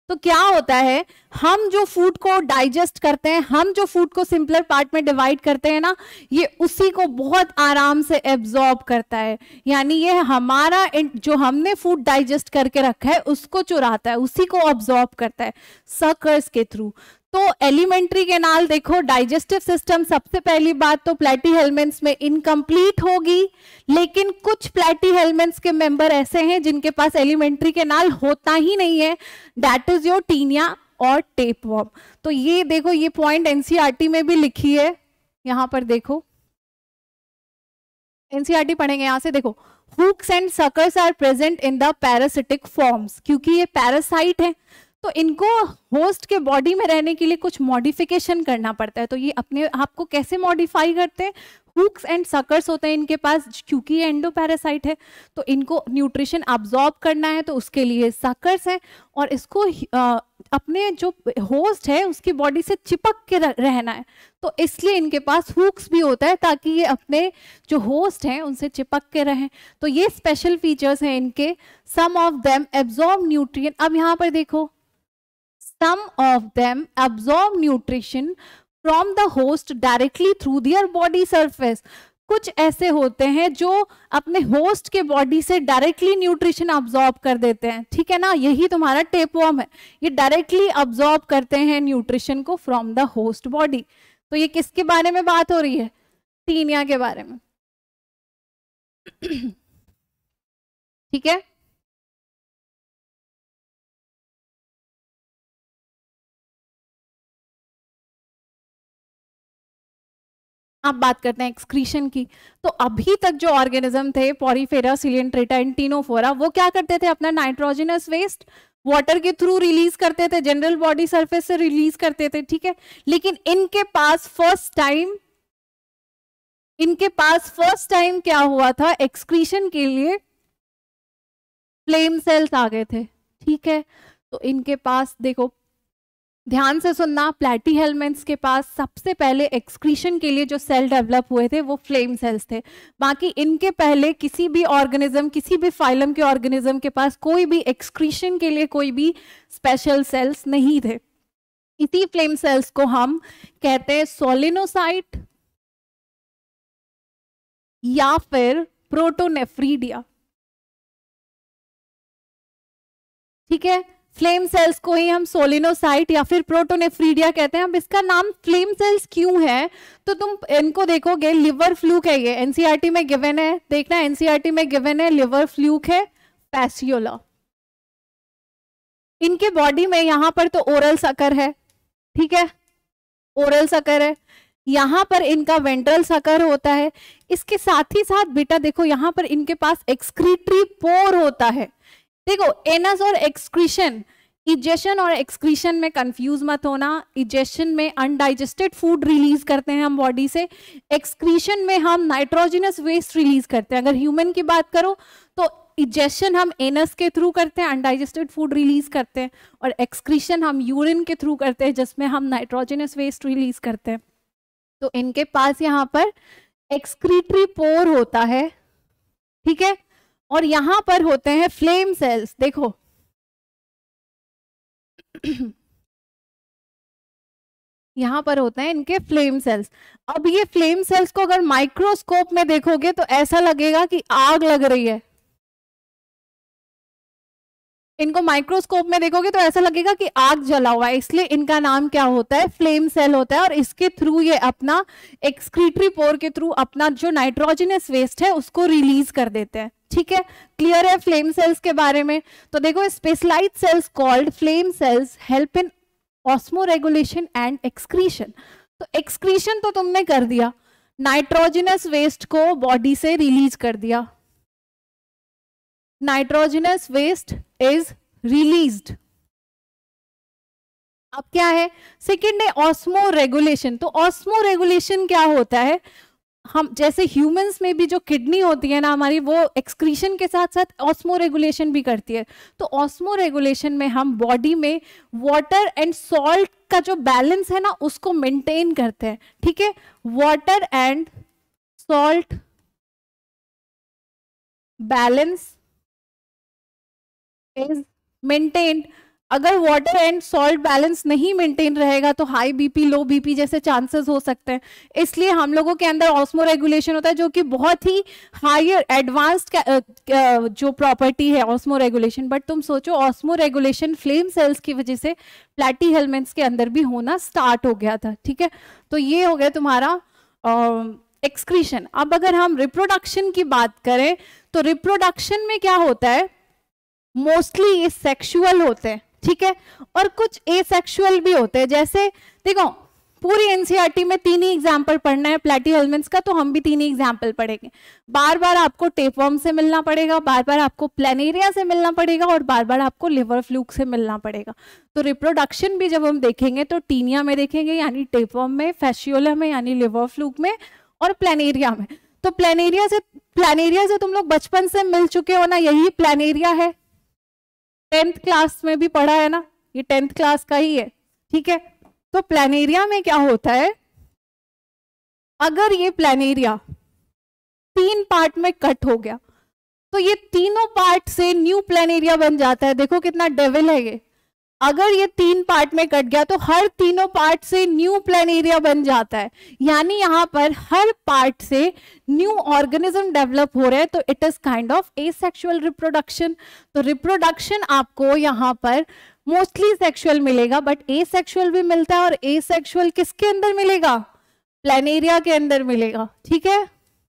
तो क्या होता है, हम जो फूड को डाइजेस्ट करते हैं, हम जो फूड को सिंपलर पार्ट में डिवाइड करते हैं ना, ये उसी को बहुत आराम से एब्जॉर्ब करता है। यानी ये हमारा जो हमने फूड डाइजेस्ट करके रखा है उसको चुराता है, उसी को एब्जॉर्ब करता है सकर्स के थ्रू। तो एलिमेंट्री कैनाल देखो, डाइजेस्टिव सिस्टम सबसे पहली बात तो प्लैटीहेल्मिन्थ्स में इनकम्प्लीट होगी, लेकिन कुछ प्लैटीहेल्मिन्थ्स के मेंबर ऐसे हैं जिनके पास एलिमेंट्री कैनाल होता ही नहीं है, दैट इज योर टीनिया और टेपवर्म। तो ये देखो, ये पॉइंट एनसीईआरटी में भी लिखी है, यहां पर देखो एनसीईआरटी पढ़ेंगे, यहां से देखो, hooks and suckers are present in the parasitic forms, क्योंकि ये पैरासाइट है तो इनको होस्ट के बॉडी में रहने के लिए कुछ मॉडिफिकेशन करना पड़ता है। तो ये अपने आप को कैसे मॉडिफाई करते हैं, हुक्स एंड सकर्स होते हैं इनके पास, क्योंकि ये एंडो पैरासाइट है तो इनको न्यूट्रिशन अब्सॉर्ब करना है, तो उसके लिए सकर्स हैं, और इसको अपने जो होस्ट है उसकी बॉडी से चिपक के रहना है, तो इसलिए इनके पास हुक्स भी होता है ताकि ये अपने जो होस्ट हैं उनसे चिपक के रहें। तो ये स्पेशल फीचर्स हैं इनके। Some of them absorb nutrient, अब यहाँ पर देखो, some of them absorb nutrition from the host directly through their body surface। कुछ ऐसे होते हैं जो अपने होस्ट के बॉडी से डायरेक्टली न्यूट्रिशन अब्सॉर्ब कर देते हैं, ठीक है ना, यही तुम्हारा टेपवर्म है, ये डायरेक्टली अब्सॉर्ब करते हैं न्यूट्रिशन को फ्रॉम द होस्ट बॉडी। तो ये किसके बारे में बात हो रही है, टीनिया के बारे में, ठीक है। अब बात करते हैं एक्सक्रीशन की। तो अभी तक जो ऑर्गेनिज्म थे, पॉरीफेरा, सिलियंट्रेटा एंड टीनोफोरा, वो क्या करते थे, अपना नाइट्रोजनस वेस्ट वाटर के थ्रू रिलीज करते थे, जनरल बॉडी सरफेस से रिलीज करते थे, ठीक है। लेकिन इनके पास फर्स्ट टाइम क्या हुआ था, एक्सक्रीशन के लिए फ्लेम सेल्स आ गए थे, ठीक है। तो इनके पास देखो, ध्यान से सुनना, प्लैटीहेल्मिन्थ्स के पास सबसे पहले एक्सक्रीशन के लिए जो सेल डेवलप हुए थे वो फ्लेम सेल्स थे। बाकी इनके पहले किसी भी ऑर्गेनिज्म, किसी भी फाइलम के ऑर्गेनिज्म के पास कोई भी एक्सक्रीशन के लिए कोई भी स्पेशल सेल्स नहीं थे। इसी फ्लेम सेल्स को हम कहते हैं सोलिनोसाइट या फिर प्रोटोनेफ्रीडिया, ठीक है। फ्लेम सेल्स को ही हम सोलिनोसाइट या फिर प्रोटोनेफ्रीडिया कहते हैं। अब इसका नाम फ्लेम सेल्स क्यों है, तो तुम इनको देखोगे, लिवर फ्लूक है, ये एनसीईआरटी में गिवन है, देखना एनसीईआरटी में गिवन है, लिवर फ्लूक है, फैसियोला। इनके बॉडी में यहां पर तो ओरल सकर है, ठीक है, ओरल सकर है, यहां पर इनका वेंट्रल सकर होता है। इसके साथ ही साथ बेटा देखो, यहां पर इनके पास एक्सक्रीटरी पोर होता है। देखो, एनस और एक्सक्रीशन, इजेशन और एक्सक्रीशन में कंफ्यूज मत होना। इजेशन में अनडाइजेस्टेड फूड रिलीज करते हैं हम बॉडी से, एक्सक्रीशन में हम नाइट्रोजनस वेस्ट रिलीज करते हैं। अगर ह्यूमन की बात करो तो इजेशन हम एनस के थ्रू करते हैं, अनडाइजेस्टेड फूड रिलीज करते हैं, और एक्सक्रीशन हम यूरिन के थ्रू करते हैं जिसमें हम नाइट्रोजनस वेस्ट रिलीज करते हैं। तो इनके पास यहाँ पर एक्सक्रीटरी पोर होता है, ठीक है, और यहां पर होते हैं फ्लेम सेल्स। देखो यहां पर होते हैं इनके फ्लेम सेल्स। अब ये फ्लेम सेल्स को अगर माइक्रोस्कोप में देखोगे तो ऐसा लगेगा कि आग लग रही है, इनको माइक्रोस्कोप में देखोगे तो ऐसा लगेगा कि आग जला हुआ है, इसलिए इनका नाम क्या होता है, फ्लेम सेल होता है। और इसके थ्रू ये अपना एक्सक्रीटरी पोर के थ्रू अपना जो नाइट्रोजनस वेस्ट है उसको रिलीज कर देते हैं, ठीक है। क्लियर है फ्लेम सेल्स के बारे में। तो देखो, specialised cells called flame cells help in osmoregulation and excretion. तो एक्सक्रीशन तो तुमने कर दिया, नाइट्रोजनस वेस्ट को बॉडी से रिलीज कर दिया, नाइट्रोजनस वेस्ट इज रिलीज्ड। अब क्या है, सेकेंड है ऑस्मो रेगुलेशन। तो ऑस्मो रेगुलेशन क्या होता है, हम जैसे ह्यूमंस में भी जो किडनी होती है ना हमारी, वो एक्सक्रीशन के साथ साथ ऑस्मो रेगुलेशन भी करती है। तो ऑस्मो रेगुलेशन में हम बॉडी में वाटर एंड सॉल्ट का जो बैलेंस है ना उसको मेंटेन करते हैं, ठीक है। Water and salt balance is maintained. अगर वाटर एंड सॉल्ट बैलेंस नहीं मेंटेन रहेगा तो हाई बीपी, लो बीपी जैसे चांसेस हो सकते हैं। इसलिए हम लोगों के अंदर ऑस्मो रेगुलेशन होता है, जो कि बहुत ही हायर एडवांस्ड जो प्रॉपर्टी है ऑस्मो रेगुलेशन। बट तुम सोचो ऑस्मो रेगुलेशन फ्लेम सेल्स की वजह से प्लैटी हेलमेंट्स के अंदर भी होना स्टार्ट हो गया था। ठीक है, तो ये हो गया तुम्हारा एक्सक्रीशन। अब अगर हम रिप्रोडक्शन की बात करें तो रिप्रोडक्शन में क्या होता है, मोस्टली ये सेक्सुअल होते हैं। ठीक है, और कुछ एसेक्सुअल भी होते हैं। जैसे देखो पूरी एनसीईआरटी में 3 ही एग्जाम्पल पढ़ना है प्लैटीहेलमिन्थ्स का, तो हम भी 3 ही एग्जाम्पल पढ़ेंगे। बार बार आपको टेपवर्म से मिलना पड़ेगा, बार बार आपको प्लेनेरिया से मिलना पड़ेगा, और बार बार आपको लिवर फ्लूक से मिलना पड़ेगा। तो रिप्रोडक्शन भी जब हम देखेंगे तो टीनिया में देखेंगे, यानी टेपवर्म में, फैसियोला में यानी लिवर फ्लूक में, और प्लेनेरिया में। तो प्लेनेरिया से तुम लोग बचपन से मिल चुके हो ना, यही प्लेनेरिया है। 10th क्लास में भी पढ़ा है ना, ये 10th क्लास का ही है। ठीक है, तो प्लेनेरिया में क्या होता है, अगर ये प्लेनेरिया 3 पार्ट में कट हो गया तो ये तीनों पार्ट से न्यू प्लेनेरिया बन जाता है। देखो कितना डेविल है ये। अगर ये 3 पार्ट में कट गया तो हर तीनों पार्ट से न्यू प्लेनेरिया बन जाता है, यानी यहां पर हर पार्ट से न्यू ऑर्गेनिज्म डेवलप हो रहे हैं। तो it is kind of asexual reproduction. तो रिप्रोडक्शन आपको यहां पर मोस्टली सेक्सुअल मिलेगा, बट एसेक्सुअल भी मिलता है। और एसेक्सुअल किसके अंदर मिलेगा, प्लेनेरिया के अंदर मिलेगा। ठीक है,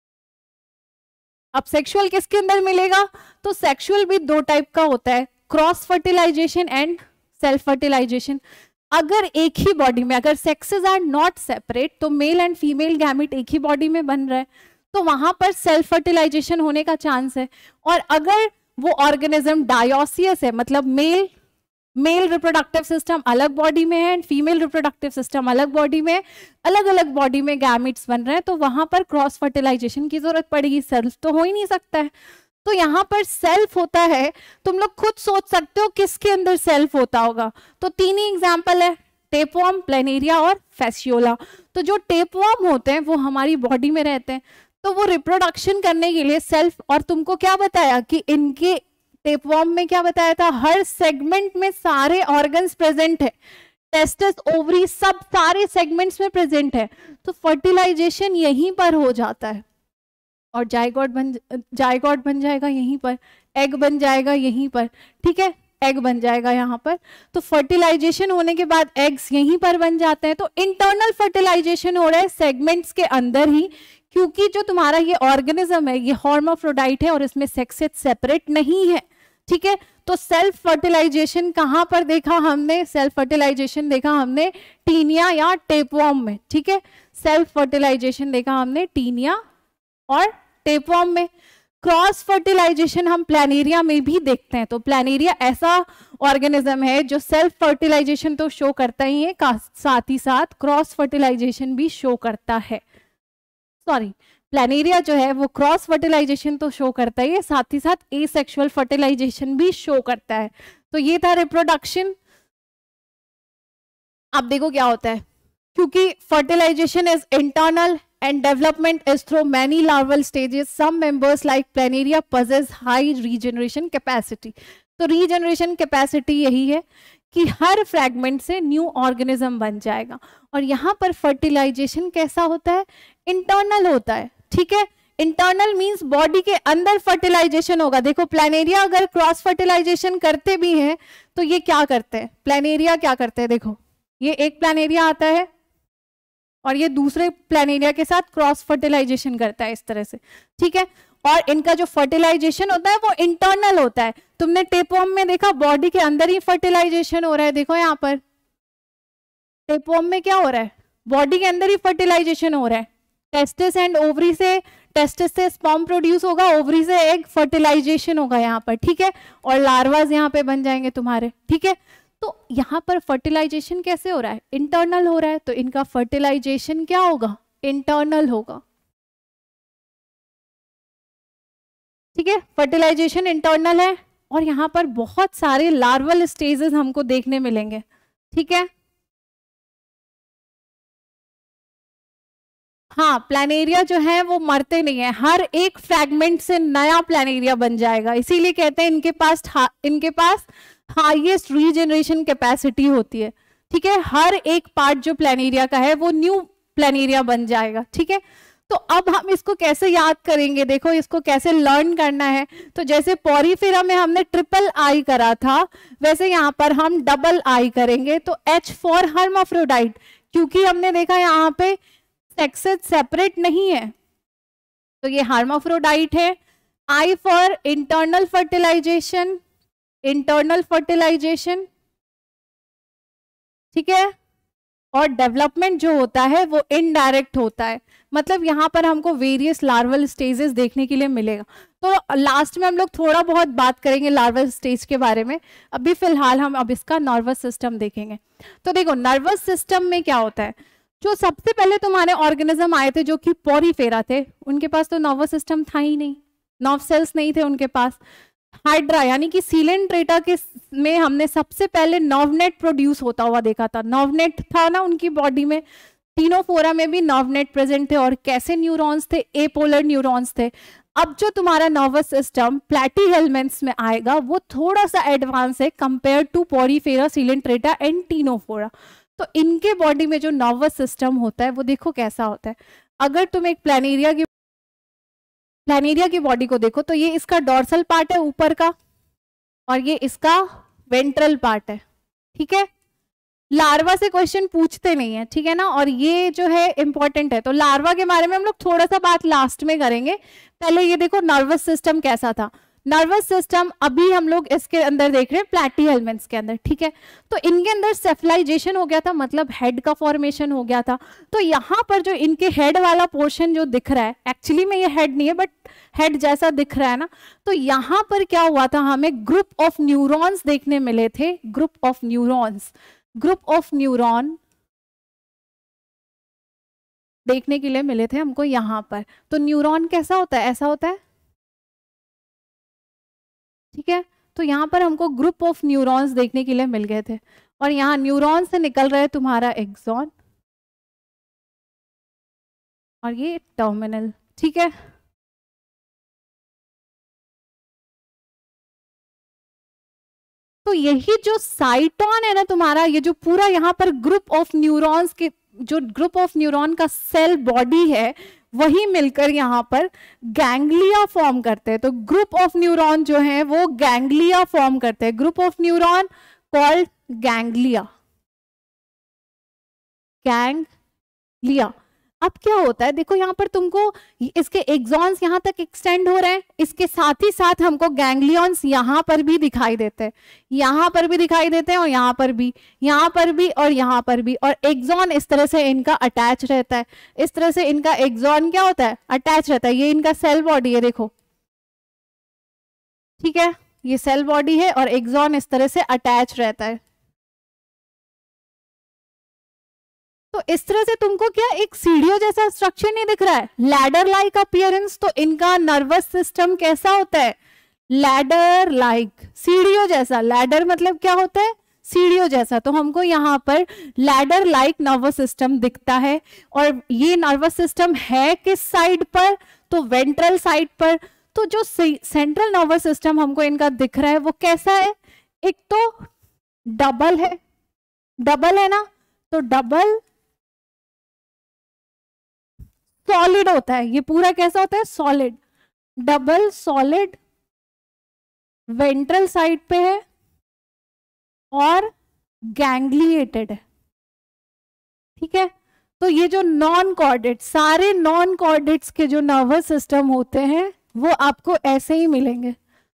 अब सेक्सुअल किसके अंदर मिलेगा, तो सेक्सुअल भी 2 टाइप का होता है, cross fertilisation and self fertilisation. अगर एक ही बॉडी में, अगर सेक्सेस आर नॉट सेपरेट, तो मेल एंड फीमेल गैमेट एक ही बॉडी में बन रहा है, तो वहां पर सेल्फ फर्टिलाइजेशन होने का चांस है। और अगर वो ऑर्गेनिज्म डायोसियस है, मतलब मेल रिप्रोडक्टिव सिस्टम अलग बॉडी में है एंड फीमेल रिप्रोडक्टिव सिस्टम अलग बॉडी में, अलग अलग बॉडी में गैमेट्स बन रहे हैं, तो वहां पर क्रॉस फर्टिलाइजेशन की जरूरत पड़ेगी। सेल्फ तो हो ही नहीं सकता है। तो यहां पर सेल्फ होता है, तुम लोग खुद सोच सकते हो किसके अंदर सेल्फ होता होगा। तो 3 ही एग्जाम्पल है, टेपवर्म, प्लेनेरिया और फैसियोला। तो जो टेपवर्म होते हैं वो हमारी बॉडी में रहते हैं, तो वो रिप्रोडक्शन करने के लिए सेल्फ, और तुमको क्या बताया कि इनके टेपवर्म में क्या बताया था, हर सेगमेंट में सारे ऑर्गन्स प्रेजेंट है, टेस्टिस, ओवरी, सब सारे सेगमेंट्स में प्रेजेंट है। तो फर्टिलाइजेशन यहीं पर हो जाता है, और जायगोट बन जाएगा यहीं पर, एग बन जाएगा यहीं पर। ठीक है, एग बन जाएगा यहाँ पर। तो फर्टिलाइजेशन होने के बाद एग्स यहीं पर बन जाते हैं। तो इंटरनल फर्टिलाइजेशन हो रहा है सेगमेंट्स के अंदर ही, क्योंकि जो तुम्हारा ये ऑर्गेनिज्म है ये हर्माफ्रोडाइट है और इसमें सेक्सेस सेपरेट नहीं है। ठीक है, तो सेल्फ फर्टिलाइजेशन कहां पर देखा हमने, सेल्फ फर्टिलाइजेशन देखा हमने टीनिया या टेपवर्म में। ठीक है, सेल्फ फर्टिलाइजेशन देखा हमने टीनिया और टेपवर्म में। क्रॉस फर्टिलाइजेशन हम प्लेनेरिया में भी देखते हैं। तो प्लेनेरिया ऐसा ऑर्गेनिज्म है जो सेल्फ फर्टिलाइजेशन तो शो करता ही है, साथ ही साथ क्रॉस फर्टिलाइजेशन भी शो करता है। सॉरी, प्लेनेरिया जो है वो क्रॉस फर्टिलाइजेशन तो शो करता ही है, साथ ही साथ एसेक्सुअल फर्टिलाइजेशन भी शो करता है। तो ये था रिप्रोडक्शन। अब देखो क्या होता है, क्योंकि fertilisation is internal and development is through many larval stages, some members like planaria possess high regeneration capacity। तो regeneration capacity यही है कि हर फ्रैगमेंट से न्यू ऑर्गेनिज्म बन जाएगा। और यहाँ पर फर्टिलाइजेशन कैसा होता है, इंटरनल होता है। ठीक है, इंटरनल मींस बॉडी के अंदर फर्टिलाइजेशन होगा। देखो प्लेनेरिया अगर क्रॉस फर्टिलाइजेशन करते भी हैं तो ये क्या करते हैं, प्लेनेरिया क्या करते हैं, देखो ये एक प्लेनेरिया आता है और ये दूसरे प्लेनेरिया के साथ क्रॉस फर्टिलाइजेशन करता है इस तरह से। ठीक है, और इनका जो फर्टिलाइजेशन होता है वो इंटरनल होता है। तुमने टेपवर्म में देखा बॉडी के अंदर ही फर्टिलाइजेशन हो रहा है। देखो यहाँ पर टेपवर्म में क्या हो रहा है, बॉडी के अंदर ही फर्टिलाइजेशन हो रहा है। टेस्टिस एंड ओवरी से, टेस्टिस से स्पर्म प्रोड्यूस होगा, ओवरी से एग फर्टिलाइजेशन होगा यहाँ पर। ठीक है, और लार्वाज यहाँ पे बन जाएंगे तुम्हारे। ठीक है, तो यहाँ पर फर्टिलाइजेशन कैसे हो रहा है, इंटरनल हो रहा है। तो इनका फर्टिलाइजेशन क्या होगा, इंटरनल होगा। ठीक है, फर्टिलाइजेशन इंटरनल है। और यहाँ पर बहुत सारे लार्वल स्टेजेस हमको देखने मिलेंगे। ठीक है, हाँ, प्लेनेरिया जो है वो मरते नहीं है, हर एक फ्रैगमेंट से नया प्लेनेरिया बन जाएगा। इसीलिए कहते हैं इनके पास हाईएस्ट रीजनरेशन कैपेसिटी होती है, ठीक है। हर एक पार्ट जो प्लानेरिया का है वो न्यू प्लानेरिया बन जाएगा, ठीक है। तो अब हम इसको कैसे याद करेंगे, देखो इसको कैसे लर्न करना है। तो जैसे पॉरीफेरा में हमने ट्रिपल आई करा था, वैसे यहाँ पर हम डबल आई करेंगे। तो H फॉर हर्माफ्रोडाइट, क्योंकि हमने देखा यहाँ पे सेक्सेस सेपरेट नहीं है, तो ये हर्माफ्रोडाइट है। I for internal fertilisation, internal fertilisation, ठीक है। और डेवलपमेंट जो होता है वो इनडायरेक्ट होता है, मतलब यहाँ पर हमको वेरियस लार्वल स्टेजेस देखने के लिए मिलेगा। तो लास्ट में हम लोग थोड़ा बहुत बात करेंगे लार्वल स्टेज के बारे में, अभी फिलहाल हम अब इसका नर्वस सिस्टम देखेंगे। तो देखो नर्वस सिस्टम में क्या होता है, जो सबसे पहले तुम्हारे ऑर्गेनिज्म आए थे जो कि पॉरीफेरा थे, उनके पास तो नर्वस सिस्टम था ही नहीं, नर्व सेल्स नहीं थे उनके पास। हाइड्रा यानी कि सीलेंट्रेटा के में हमने सबसे पहले नर्वनेट प्रोड्यूस होता हुआ देखा था, नर्वनेट था ना उनकी बॉडी में। टीनोफोरा में भी नर्वनेट प्रेजेंट थे, और कैसे न्यूरॉन्स थे, एपोलर न्यूरॉन्स थे। अब जो तुम्हारा नर्वस सिस्टम प्लैटीहेल्मिन्थ्स में आएगा वो थोड़ा सा एडवांस है compare to porifera, coelenterata and ctenophora. तो इनके बॉडी में जो नर्वस सिस्टम होता है वो देखो कैसा होता है। अगर तुम एक प्लानेरिया की बॉडी को देखो तो ये इसका डॉर्सल पार्ट है ऊपर का, और ये इसका वेंट्रल पार्ट है, ठीक है। लार्वा से क्वेश्चन पूछते नहीं है, ठीक है ना, और ये जो है इंपॉर्टेंट है। तो लार्वा के बारे में हम लोग थोड़ा सा बात लास्ट में करेंगे। पहले ये देखो नर्वस सिस्टम कैसा था। नर्वस सिस्टम अभी हम लोग इसके अंदर देख रहे हैं प्लैटीहेल्मिन्थ्स के अंदर, ठीक है। तो इनके अंदर सेफलाइजेशन हो गया था, मतलब हेड का फॉर्मेशन हो गया था। तो यहाँ पर जो इनके हेड वाला पोर्शन जो दिख रहा है, एक्चुअली में ये हेड नहीं है बट हेड जैसा दिख रहा है ना, तो यहाँ पर क्या हुआ था, हमें ग्रुप ऑफ न्यूरॉन्स देखने मिले थे। Group of neurons, group of neuron देखने के लिए मिले थे हमको यहाँ पर। तो न्यूरॉन कैसा होता है, ऐसा होता है, ठीक है। तो यहाँ पर हमको ग्रुप ऑफ न्यूरॉन्स देखने के लिए मिल गए थे, और यहाँ न्यूरॉन से निकल रहा है तुम्हारा एक्सॉन, और ये टर्मिनल, ठीक है। तो यही जो साइटोन है ना तुम्हारा, ये जो पूरा यहाँ पर ग्रुप ऑफ न्यूरॉन्स के, जो ग्रुप ऑफ न्यूरॉन का सेल बॉडी है, वही मिलकर यहाँ पर गैंग्लिया फॉर्म करते हैं। तो ग्रुप ऑफ न्यूरॉन जो है वो गैंग्लिया फॉर्म करते हैं, group of neuron called ganglia, ganglia. अब क्या होता है, देखो यहाँ पर तुमको इसके एक्सॉन्स यहाँ तक एक्सटेंड हो रहे हैं, इसके साथ ही साथ हमको गैंग्लियंस यहाँ पर भी दिखाई देते हैं, यहाँ पर भी दिखाई देते हैं, और यहाँ पर भी, यहाँ पर भी, और यहाँ पर भी। और एक्सॉन इस तरह से इनका अटैच रहता है, इस तरह से इनका एक्सॉन क्या होता है, अटैच रहता है। ये इनका सेल बॉडी है, देखो, ठीक है, ये सेल बॉडी है और एक्सॉन इस तरह से अटैच रहता है। तो इस तरह से तुमको क्या एक सीढ़ियों जैसा स्ट्रक्चर नहीं दिख रहा है, लैडर लाइक अपीयरेंस। तो इनका नर्वस सिस्टम कैसा होता है, लैडर लाइक, सीढ़ियों जैसा। लैडर मतलब क्या होता है, सीढ़ियों जैसा। तो हमको यहाँ पर लैडर लाइक नर्वस सिस्टम दिखता है। और ये नर्वस सिस्टम है किस साइड पर, तो वेंट्रल साइड पर। तो जो सेंट्रल नर्वस सिस्टम हमको इनका दिख रहा है वो कैसा है, एक तो डबल है, डबल है ना, तो डबल सॉलिड होता है, ये पूरा कैसा होता है, solid, double solid, ventral side पे है और गैंग्लिएटेड है, ठीक है। तो ये जो नॉन कॉर्डेट, सारे नॉन कॉर्डेट्स के जो नर्वस सिस्टम होते हैं वो आपको ऐसे ही मिलेंगे,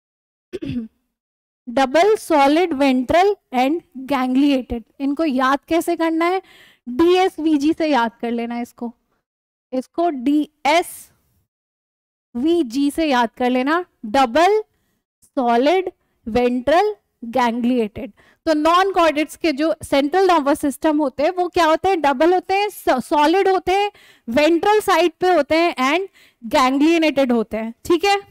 double solid, ventral and ganglionated. इनको याद कैसे करना है, DSVG से याद कर लेना है इसको, इसको DSVG से याद कर लेना, डबल सॉलिड, वेंट्रल, गैंग्लिएटेड। तो नॉन कॉर्डेट्स के जो सेंट्रल नर्वस सिस्टम होते हैं वो क्या होते हैं, डबल होते हैं, सॉलिड होते हैं, वेंट्रल साइड पे होते हैं एंड गैंग्लियनेटेड होते हैं, ठीक है।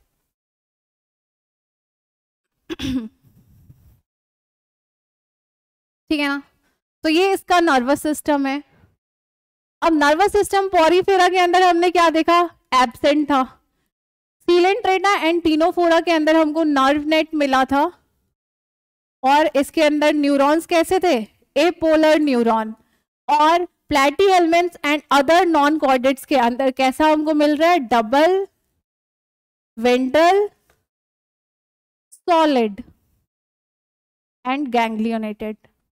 ठीक है ना, तो ये इसका नर्वस सिस्टम है। अब नर्वस सिस्टम पॉरीफेरा के अंदर हमने क्या देखा, एब्सेंट था। सीलेंट्रेटा एंड टीनोफोरा के अंदर हमको नर्व नेट मिला था, और इसके अंदर न्यूरॉन्स कैसे थे, एपोलर न्यूरॉन। और platyhelminths and other non chordates के अंदर कैसा हमको मिल रहा है, double ventral solid and ganglionated.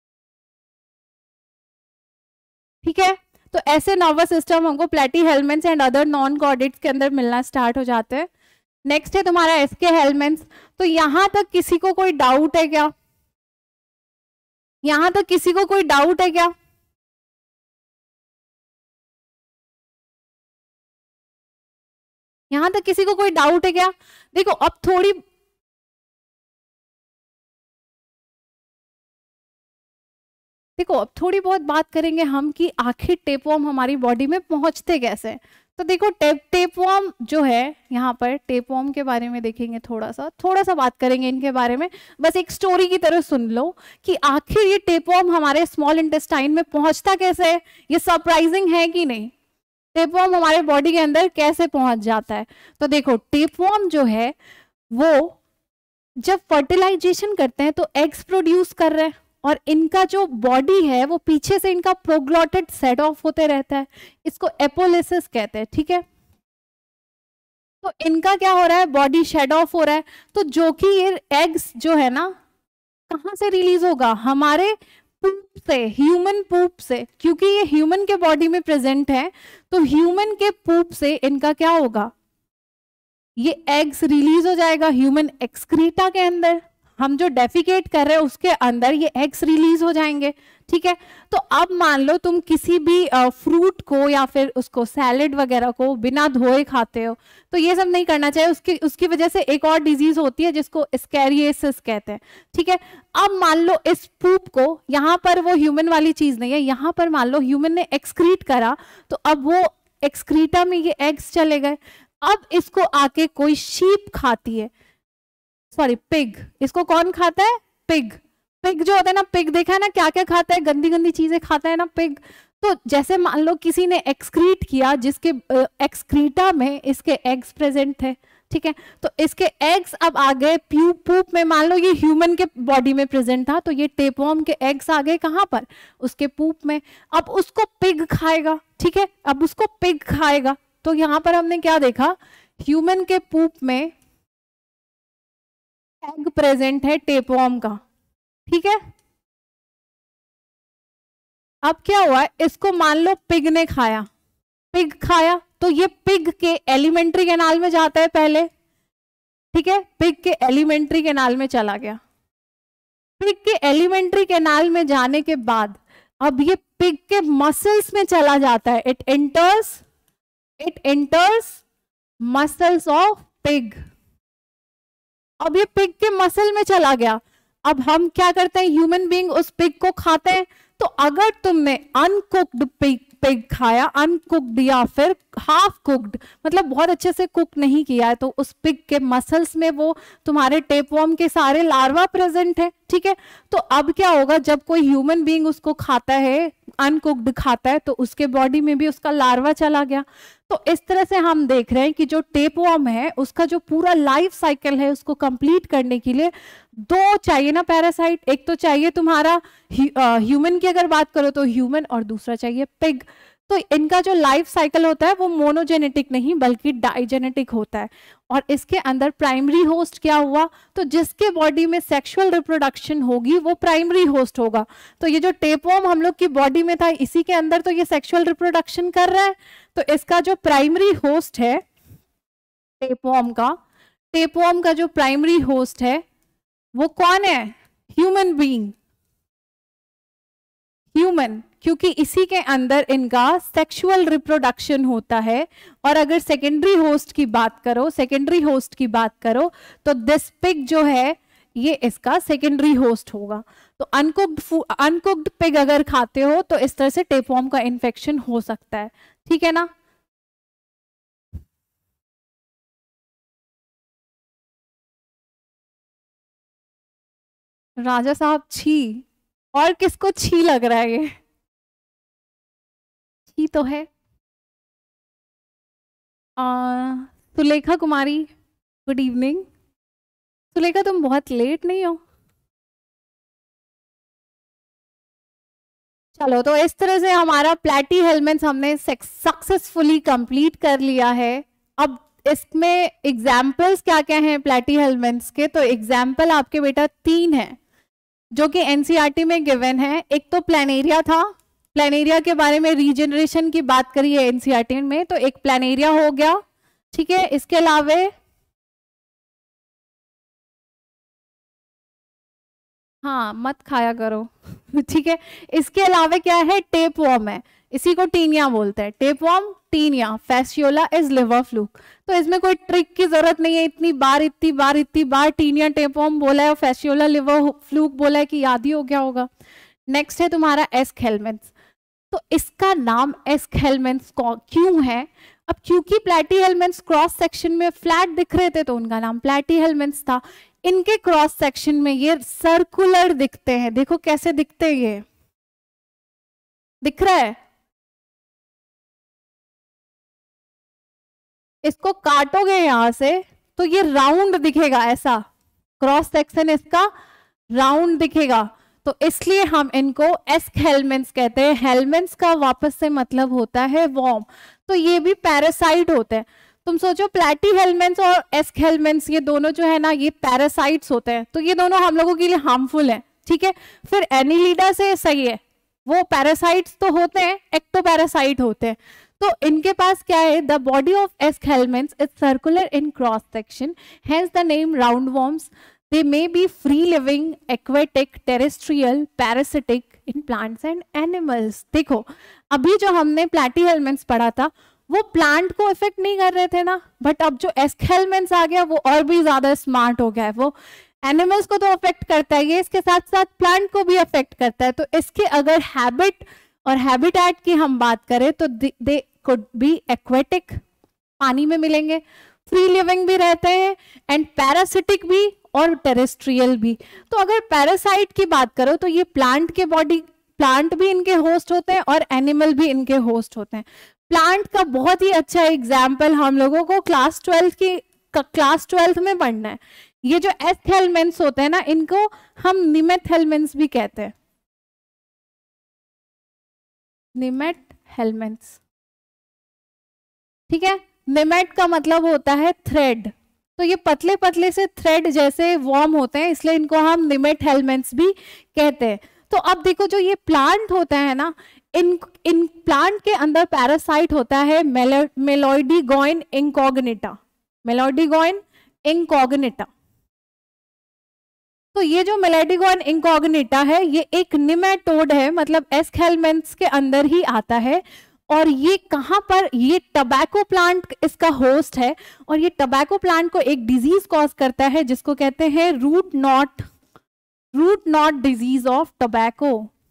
ठीक है, तो ऐसे नर्वस सिस्टम हमको platyhelminths and other non chordates के अंदर मिलना स्टार्ट हो जाते हैं। नेक्स्ट है तुम्हारा एसके हेल्मेंट्स। तो यहां तक किसी को कोई डाउट है क्या, यहां तक किसी को कोई डाउट है क्या? यहां तक किसी को कोई डाउट है क्या? देखो अब थोड़ी, देखो अब थोड़ी बहुत बात करेंगे हम कि आखिर टेपवर्म हमारी बॉडी में पहुंचते कैसे। तो देखो टेपवर्म जो है, यहाँ पर टेपवर्म के बारे में देखेंगे, थोड़ा सा बात करेंगे इनके बारे में। बस एक स्टोरी की तरह सुन लो कि आखिर ये टेपवर्म हमारे स्मॉल इंटेस्टाइन में पहुंचता कैसे है। ये सरप्राइजिंग है कि नहीं, टेपवर्म हमारे बॉडी के अंदर कैसे पहुंच जाता है। तो देखो टेपवर्म जो है वो जब फर्टिलाइजेशन करते हैं तो एग्स प्रोड्यूस कर रहे हैं, और इनका जो बॉडी है वो पीछे से इनका प्रोग्लॉटेड सेट ऑफ होते रहता है, इसको एपोलिसिस कहते हैं। ठीक है, तो इनका क्या हो रहा है, बॉडी शेड ऑफ हो रहा है। तो जो कि ये एग्स जो है ना, कहां से रिलीज होगा, हमारे पूप से, ह्यूमन पूप से, क्योंकि ये ह्यूमन के बॉडी में प्रेजेंट है। तो ह्यूमन के पूप से इनका क्या होगा, ये एग्स रिलीज हो जाएगा ह्यूमन एक्सक्रीटा के अंदर। हम जो डेफिकेट कर रहे हैं उसके अंदर ये एग्स रिलीज हो जाएंगे। ठीक है, तो अब मान लो तुम किसी भी फ्रूट को या फिर उसको सैलेड वगैरह को बिना धोए खाते हो, तो ये सब नहीं करना चाहिए। उसकी वजह से एक और डिजीज होती है जिसको स्कैरिएसिस कहते हैं। ठीक है, अब मान लो इस पूप को, यहाँ पर वो ह्यूमन वाली चीज नहीं है, यहाँ पर मान लो ह्यूमन ने एक्सक्रीट करा, तो अब वो एक्सक्रीटा में ये एग्स चले गए। अब इसको आके कोई शीप खाती है, सॉरी पिग, इसको कौन खाता है, पिग। पिग जो होता है ना, पिग देखा है ना क्या क्या खाता है, गंदी गंदी चीजें खाता है ना पिग। तो जैसे मान लो किसी ने एक्सक्रीट किया, जिसके एक्सक्रीटा में इसके एग्स प्रेजेंट थे। ठीक है, तो इसके एग्स अब आ गए पूप में। मान लो ये ह्यूमन के बॉडी में प्रेजेंट था, तो ये टेपवर्म के एग्स आ गए कहां पर, उसके पूप में। अब उसको पिग खाएगा। ठीक है, अब उसको पिग खाएगा, तो यहां पर हमने क्या देखा, ह्यूमन के पूप में एग प्रेजेंट है टेपवर्म का। ठीक है, अब क्या हुआ, इसको मान लो पिग ने खाया, पिग खाया तो ये पिग के एलिमेंट्री कैनाल में जाता है पहले। ठीक है, पिग के एलिमेंट्री कैनाल में चला गया। पिग के एलिमेंट्री कैनाल में जाने के बाद अब ये पिग के मसल्स में चला जाता है। It enters muscles of pig. अब ये पिग के मसल में चला गया। अब हम क्या करते हैं, ह्यूमन बीइंग उस पिग को खाते हैं। तो अगर तुमने अनकुक्ड पिग खाया, अनकुक्ड या फिर हाफ कुक्ड, मतलब बहुत अच्छे से कुक नहीं किया है, तो उस पिग के मसल्स में वो तुम्हारे टेपवर्म के सारे लार्वा प्रेजेंट है। ठीक है, तो अब क्या होगा, जब कोई ह्यूमन बीइंग उसको खाता है, अनकुक्ड खाता है, तो उसके बॉडी में भी उसका लार्वा चला गया। तो इस तरह से हम देख रहे हैं कि जो टेपवर्म है उसका जो पूरा लाइफ साइकिल है उसको कंप्लीट करने के लिए दो चाहिए ना पैरासाइट। एक तो चाहिए तुम्हारा ह्यूमन की अगर बात करो तो ह्यूमन, और दूसरा चाहिए पिग। तो इनका जो लाइफ साइकिल होता है वो मोनोजेनेटिक नहीं बल्कि डाइजेनेटिक होता है। और इसके अंदर प्राइमरी होस्ट क्या हुआ, तो जिसके बॉडी में सेक्सुअल रिप्रोडक्शन होगी वो प्राइमरी होस्ट होगा। तो ये जो टेपवर्म हम लोग की बॉडी में था, इसी के अंदर तो ये सेक्सुअल रिप्रोडक्शन कर रहा है। तो इसका जो प्राइमरी होस्ट है टेपवर्म का जो प्राइमरी होस्ट है वो कौन है, ह्यूमन बीइंग, ह्यूमन, क्योंकि इसी के अंदर इनका सेक्सुअल रिप्रोडक्शन होता है। और अगर सेकेंडरी होस्ट की बात करो तो दिस पिग जो है ये इसका सेकेंडरी होस्ट होगा। तो अनकुक्ड पिग अगर खाते हो तो इस तरह से टेपवर्म का इन्फेक्शन हो सकता है। ठीक है ना, राजा साहब छी, और किसको छी लग रहा है, ये छी तो है। Sulekha Kumari, good evening. सुलेखा तुम बहुत लेट नहीं हो? चलो, तो इस तरह से हमारा प्लेटी हेलमेंट्स हमने सक्सेसफुली कंप्लीट कर लिया है। अब इसमें एग्जाम्पल्स क्या क्या हैं प्लेटी हेलमेंट्स के? तो एग्जाम्पल आपके बेटा 3 हैं जो कि एनसीईआरटी में गिवन है। एक तो प्लानेरिया था, प्लानेरिया के बारे में रीजनरेशन की बात करी है एनसीईआरटी में, तो एक प्लानेरिया हो गया, ठीक है। इसके अलावा हाँ, मत खाया करो ठीक है। इसके अलावा क्या है? टेप वॉर्म है, इसी को टीनिया बोलते हैं। Tape worm, taenia, fasciola is liver fluke. तो इसमें कोई ट्रिक की जरूरत नहीं है, इतनी बार टीनिया टेप वॉर्म बोला है और फैसियोला लिवर फ्लूक बोला है कि याद ही हो गया होगा। नेक्स्ट है तुम्हारा एस्केलमेंट्स। तो इसका नाम एस्केलमेंट्स क्यों है? अब क्योंकि प्लेटी हेलमेंट्स क्रॉस सेक्शन में फ्लैट दिख रहे थे तो उनका नाम प्लेटी हेलमेंट्स था। इनके क्रॉस सेक्शन में ये सर्कुलर दिखते हैं, देखो कैसे दिखते हैं, ये दिख रहा है। इसको काटोगे यहां से तो ये राउंड दिखेगा, ऐसा क्रॉस सेक्शन इसका राउंड दिखेगा। तो इसलिए हम इनको एस्केलमेंट्स कहते हैं। हेलमेंट्स का वापस से मतलब होता है वॉर्म। तो ये भी पैरासाइट होते हैं। तुम सोचो प्लेटी हेलमेंट्स और एस्केलमेंट्स ये दोनों जो है ना, ये पैरासाइट्स होते हैं, तो ये दोनों हम लोगों के लिए हार्मफुल है, ठीक है। फिर एनिलिडा से सही है, वो पैरासाइट्स तो होते हैं, एक्टोपैरासाइट होते हैं। तो इनके पास क्या है? The body of aschelminthes is circular in cross section, hence the name roundworms. They may be free living, aquatic, terrestrial, parasitic in plants and animals. देखो, अभी जो हमने प्लेटी हेलमेंट्स पढ़ा था वो प्लांट को इफेक्ट नहीं कर रहे थे ना, बट अब जो एस्केलमेंट्स आ गया वो और भी ज्यादा स्मार्ट हो गया है। वो एनिमल्स को तो अफेक्ट करता है, ये इसके साथ साथ प्लांट को भी अफेक्ट करता है। तो इसके अगर हैबिट और हैबिटेट की हम बात करें तो दे कुड बी एक्वेटिक, पानी में मिलेंगे, फ्री लिविंग भी रहते हैं, एंड पैरासिटिक भी और टेरेस्ट्रियल भी। तो अगर पैरासाइट की बात करो तो ये प्लांट के बॉडी, प्लांट भी इनके होस्ट होते हैं और एनिमल भी इनके होस्ट होते हैं। प्लांट का बहुत ही अच्छा एग्जाम्पल हम लोगों को क्लास 12 में पढ़ना है। ये जो एस्केलमेंट्स होते हैं ना, इनको हम निमेथेलमेंट्स भी कहते हैं, निमेथेलमेंट्स, ठीक है। निमेट का मतलब होता है थ्रेड, तो ये पतले पतले से थ्रेड जैसे वॉर्म होते हैं, इसलिए इनको हम निमेथेलमेंट्स भी कहते हैं। तो अब देखो, जो ये प्लांट होता है ना, इन प्लांट के अंदर पैरासाइट होता है मेलोइडिगोइन इनकॉग्निटा, मेलोइडिगोइन इनकॉग्निटा। तो ये जो मेलोइडिगोइन इनकॉग्निटा है ये एक निमेटोड है, मतलब एस्केलमेंट्स के अंदर ही आता है। और ये कहां पर? ये टबैको प्लांट इसका होस्ट है, और ये टबैको प्लांट को एक डिजीज कॉज करता है जिसको कहते हैं root knot disease of tobacco.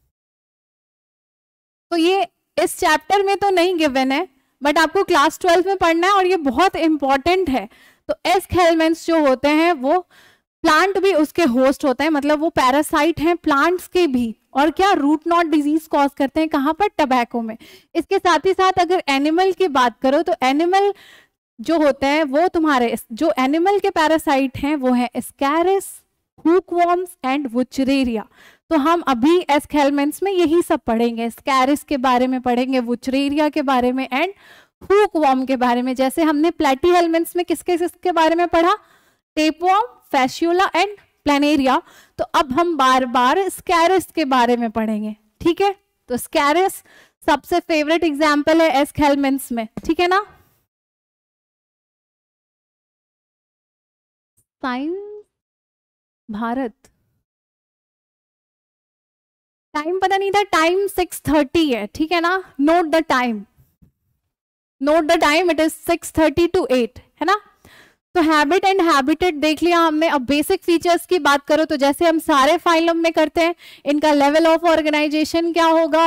तो ये इस चैप्टर में तो नहीं गिवन है, बट आपको क्लास 12 में पढ़ना है और ये बहुत इंपॉर्टेंट है। तो एस्केलमेंट्स जो होते हैं वो प्लांट भी उसके होस्ट होते हैं, मतलब वो पैरासाइट हैं प्लांट्स के भी, और क्या रूट नॉट डिजीज कॉज करते हैं, कहां पर? टबैको में। इसके साथ ही साथ अगर एनिमल की बात करो तो एनिमल जो होते हैं वो तुम्हारे जो एनिमल के पैरासाइट हैं वो है स्कैरिस, हुकवॉर्म्स एंड वुचरेरिया। तो हम अभी एस्केलमेंट्स में यही सब पढ़ेंगे, स्कैरिस के बारे में पढ़ेंगे, वुचरेरिया के बारे में एंड हुकवॉर्म के बारे में। जैसे हमने प्लेटी हेलमेंट्स में किसके बारे में पढ़ा? Tapeworm, fasciola and planaria. तो अब हम बार बार स्कैरिस के बारे में पढ़ेंगे, ठीक है। तो स्कैरिस सबसे फेवरेट एग्जाम्पल है एस्केलमेंट्स में, ठीक है ना। साइंस भारत, टाइम पता नहीं था, टाइम 6:30 है, ठीक है ना। Note the time, note the time, it is 6:30 to 8, है ना। तो हैबिट एंड हैबिटेट देख लिया हमने। अब बेसिक फीचर्स की बात करो तो जैसे हम सारे फाइलम में करते हैं, इनका लेवल ऑफ ऑर्गेनाइजेशन क्या होगा?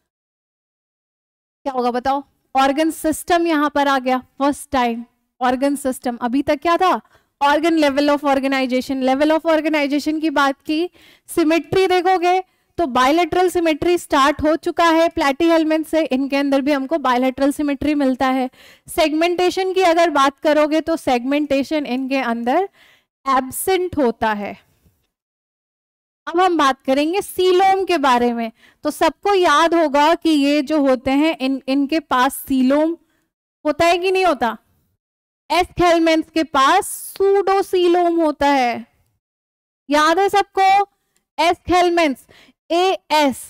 क्या होगा बताओ? ऑर्गन सिस्टम यहां पर आ गया फर्स्ट टाइम, ऑर्गन सिस्टम। अभी तक क्या था? Organ level of organisation. Level of organisation की बात की, सिमेट्री देखोगे तो बायलैटरल सिमेट्री स्टार्ट हो चुका है प्लेटी हेलमेंट से, इनके अंदर भी हमको बायलैटरल सिमेट्री मिलता है। सेगमेंटेशन की अगर बात करोगे तो सेगमेंटेशन इनके अंदर एब्सेंट होता है, अब हम बात करेंगे सीलोम के बारे में। तो सबको याद होगा कि ये जो होते हैं इनके पास सीलोम होता है कि नहीं होता? एस्केल्मेंट्स के पास सूडोसीलोम होता है, याद है सबको? एस्केल्मेंट्स, एस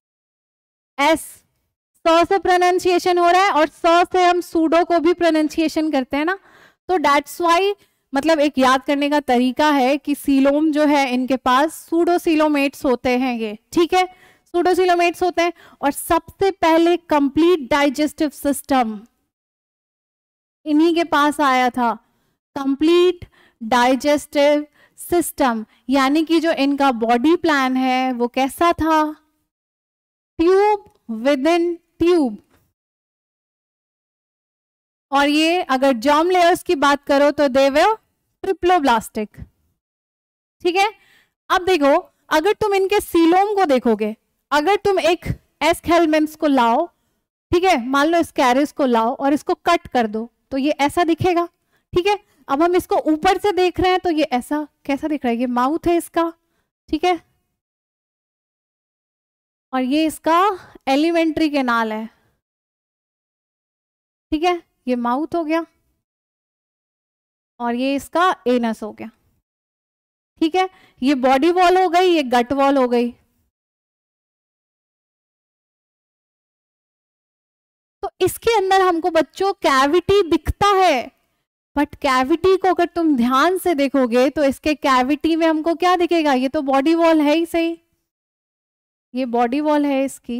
से प्रोनाउंसिएशन हो रहा है और से हम सूडो को भी प्रोनाउंसिएशन करते हैं ना, तो दैट्स वाई मतलब एक याद करने का तरीका है कि सीलोम जो है इनके पास सूडोसीलोमेट्स होते हैं ये, ठीक है, सूडोसीलोमेट्स होते हैं। और सबसे पहले कंप्लीट डाइजेस्टिव सिस्टम इन्हीं के पास आया था, कंप्लीट डाइजेस्टिव सिस्टम, यानी कि जो इनका बॉडी प्लान है वो कैसा था? Tube within tube. और ये अगर जर्म लेयर्स की बात करो तो दे वर ट्रिप्लोब्लास्टिक, ठीक है। अब देखो, अगर तुम इनके सीलोम को देखोगे, अगर तुम एक एस्केल्मेंट्स को लाओ, ठीक है, मान लो स्कैरिस को लाओ और इसको कट कर दो तो ये ऐसा दिखेगा, ठीक है। अब हम इसको ऊपर से देख रहे हैं तो ये ऐसा कैसा दिख रहा है? ये माउथ है इसका, ठीक है, और ये इसका एलिमेंट्री कैनाल है, ठीक है, ये माउथ हो गया और ये इसका एनस हो गया, ठीक है। ये बॉडी वॉल हो गई, ये गट वॉल हो गई। तो इसके अंदर हमको बच्चों कैविटी दिखता है, बट कैविटी को अगर तुम ध्यान से देखोगे तो इसके कैविटी में हमको क्या दिखेगा? ये तो बॉडी वॉल है ही सही, ये बॉडी वॉल है इसकी,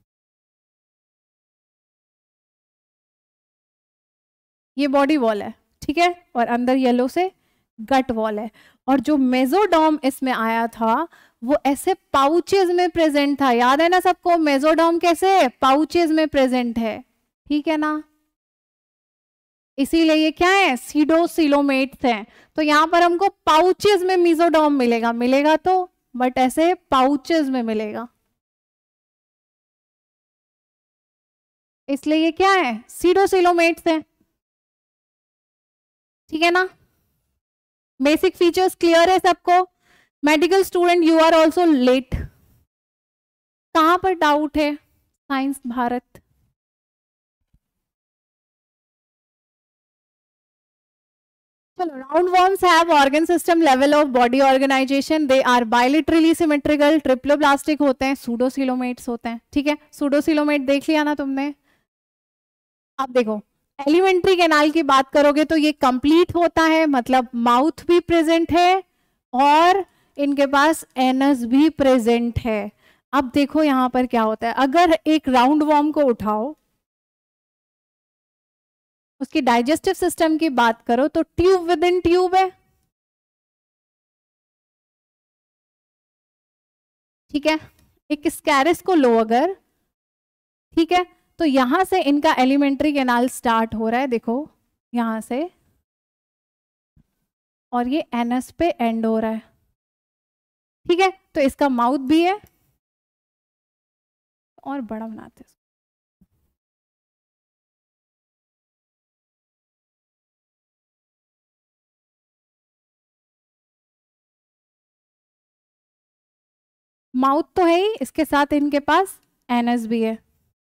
ये बॉडी वॉल है, ठीक है, और अंदर येलो से गट वॉल है। और जो मेसोडर्म इसमें आया था वो ऐसे पाउचेज में प्रेजेंट था, याद है ना सबको? मेसोडर्म कैसे पाउचेज में प्रेजेंट है, ठीक है ना, इसीलिए ये क्या है? सीडोसीलोमेट्स हैं। तो यहां पर हमको पाउचेज में मेसोडर्म मिलेगा तो, बट ऐसे पाउचेज में मिलेगा, इसलिए ये क्या है? सीडोसीलोमेट्स हैं, ठीक है ना। बेसिक फीचर्स क्लियर है सबको? Medical student you are also late, कहां पर डाउट है? साइंस भारत। चलो, roundworms have organ system level of body organisation, they are bilaterally symmetrical, triploblastic होते हैं, सूडोसीलोमेट्स होते हैं, ठीक है। सूडोसीलोमेट देख लिया ना तुमने? अब देखो, एलिमेंट्री कैनाल की बात करोगे तो ये कंप्लीट होता है, मतलब माउथ भी प्रेजेंट है और इनके पास एनस भी प्रेजेंट है। अब देखो यहां पर क्या होता है, अगर एक राउंड वॉर्म को उठाओ, उसकी डाइजेस्टिव सिस्टम की बात करो तो ट्यूब विद इन ट्यूब है, ठीक है। एक स्कैरिस को लो अगर, ठीक है, तो यहां से इनका एलिमेंट्री कैनाल स्टार्ट हो रहा है, देखो यहां से, और ये एनस पे एंड हो रहा है, ठीक है। तो इसका माउथ भी है, और बड़ा बनाते हैं, माउथ तो है ही, इसके साथ इनके पास एनस भी है।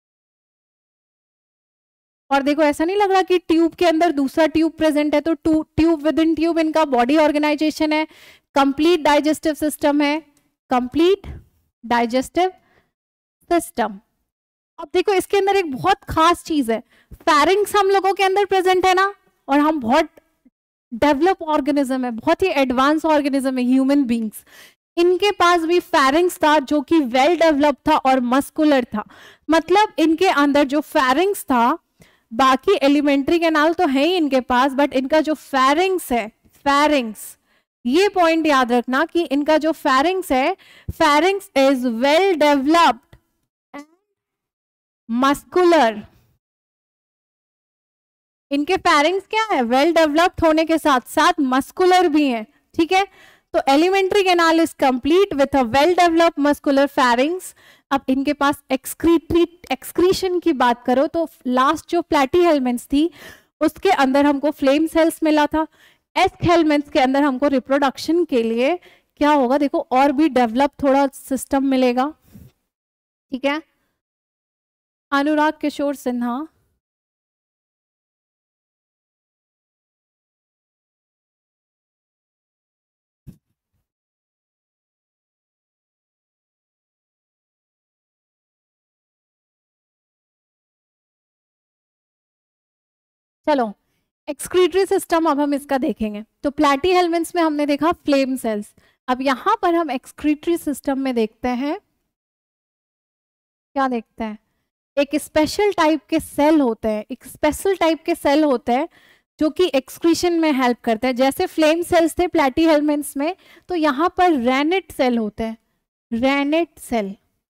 और देखो, ऐसा नहीं लग रहा कि ट्यूब के अंदर दूसरा ट्यूब प्रेजेंट है, तो ट्यूब विद इन ट्यूब इनका बॉडी ऑर्गेनाइजेशन है, कंप्लीट डाइजेस्टिव सिस्टम है, कंप्लीट डाइजेस्टिव सिस्टम। अब देखो, इसके अंदर एक बहुत खास चीज है, फेरिंग्स हम लोगों के अंदर प्रेजेंट है ना, और हम बहुत डेवलप ऑर्गेनिज्म है, बहुत ही एडवांस ऑर्गेनिज्म है ह्यूमन बींग्स, इनके पास भी फेरिंग्स था जो कि वेल डेवलप था और मस्कुलर था। मतलब इनके अंदर जो फेरिंग्स था, बाकी एलिमेंट्री कैनाल तो है ही इनके पास, बट इनका जो फेरिंग्स है, फेरिंग्स, ये पॉइंट याद रखना कि इनका जो फेरिंग्स है, pharynx is well developed and muscular. इनके फेरिंग्स क्या है? वेल डेवलप्ड होने के साथ साथ मस्कुलर भी है, ठीक है। तो alimentary canal is complete with a well developed muscular pharynx. अब इनके पास एक्सक्रीशन की बात करो तो लास्ट जो प्लैटीहेल्मिन्थ्स थी उसके अंदर हमको फ्लेम सेल्स मिला था, एस्केल्मेंट्स के अंदर हमको रिप्रोडक्शन के लिए क्या होगा, देखो और भी डेवलप थोड़ा सिस्टम मिलेगा। ठीक है, अनुराग किशोर सिन्हा, चलो एक्सक्रीटरी सिस्टम अब हम इसका देखेंगे। तो प्लैटी हेलमेंट्स में हमने देखा फ्लेम सेल्स, अब यहां पर हम एक्सक्रीटरी सिस्टम में देखते हैं, क्या देखते हैं, एक स्पेशल टाइप के सेल होते हैं, एक स्पेशल टाइप के सेल होते हैं जो कि एक्सक्रीशन में हेल्प करते हैं। जैसे फ्लेम सेल्स थे प्लैटी हेलमेंट्स में, तो यहाँ पर रेनेट सेल होते हैं, रेनेट सेल,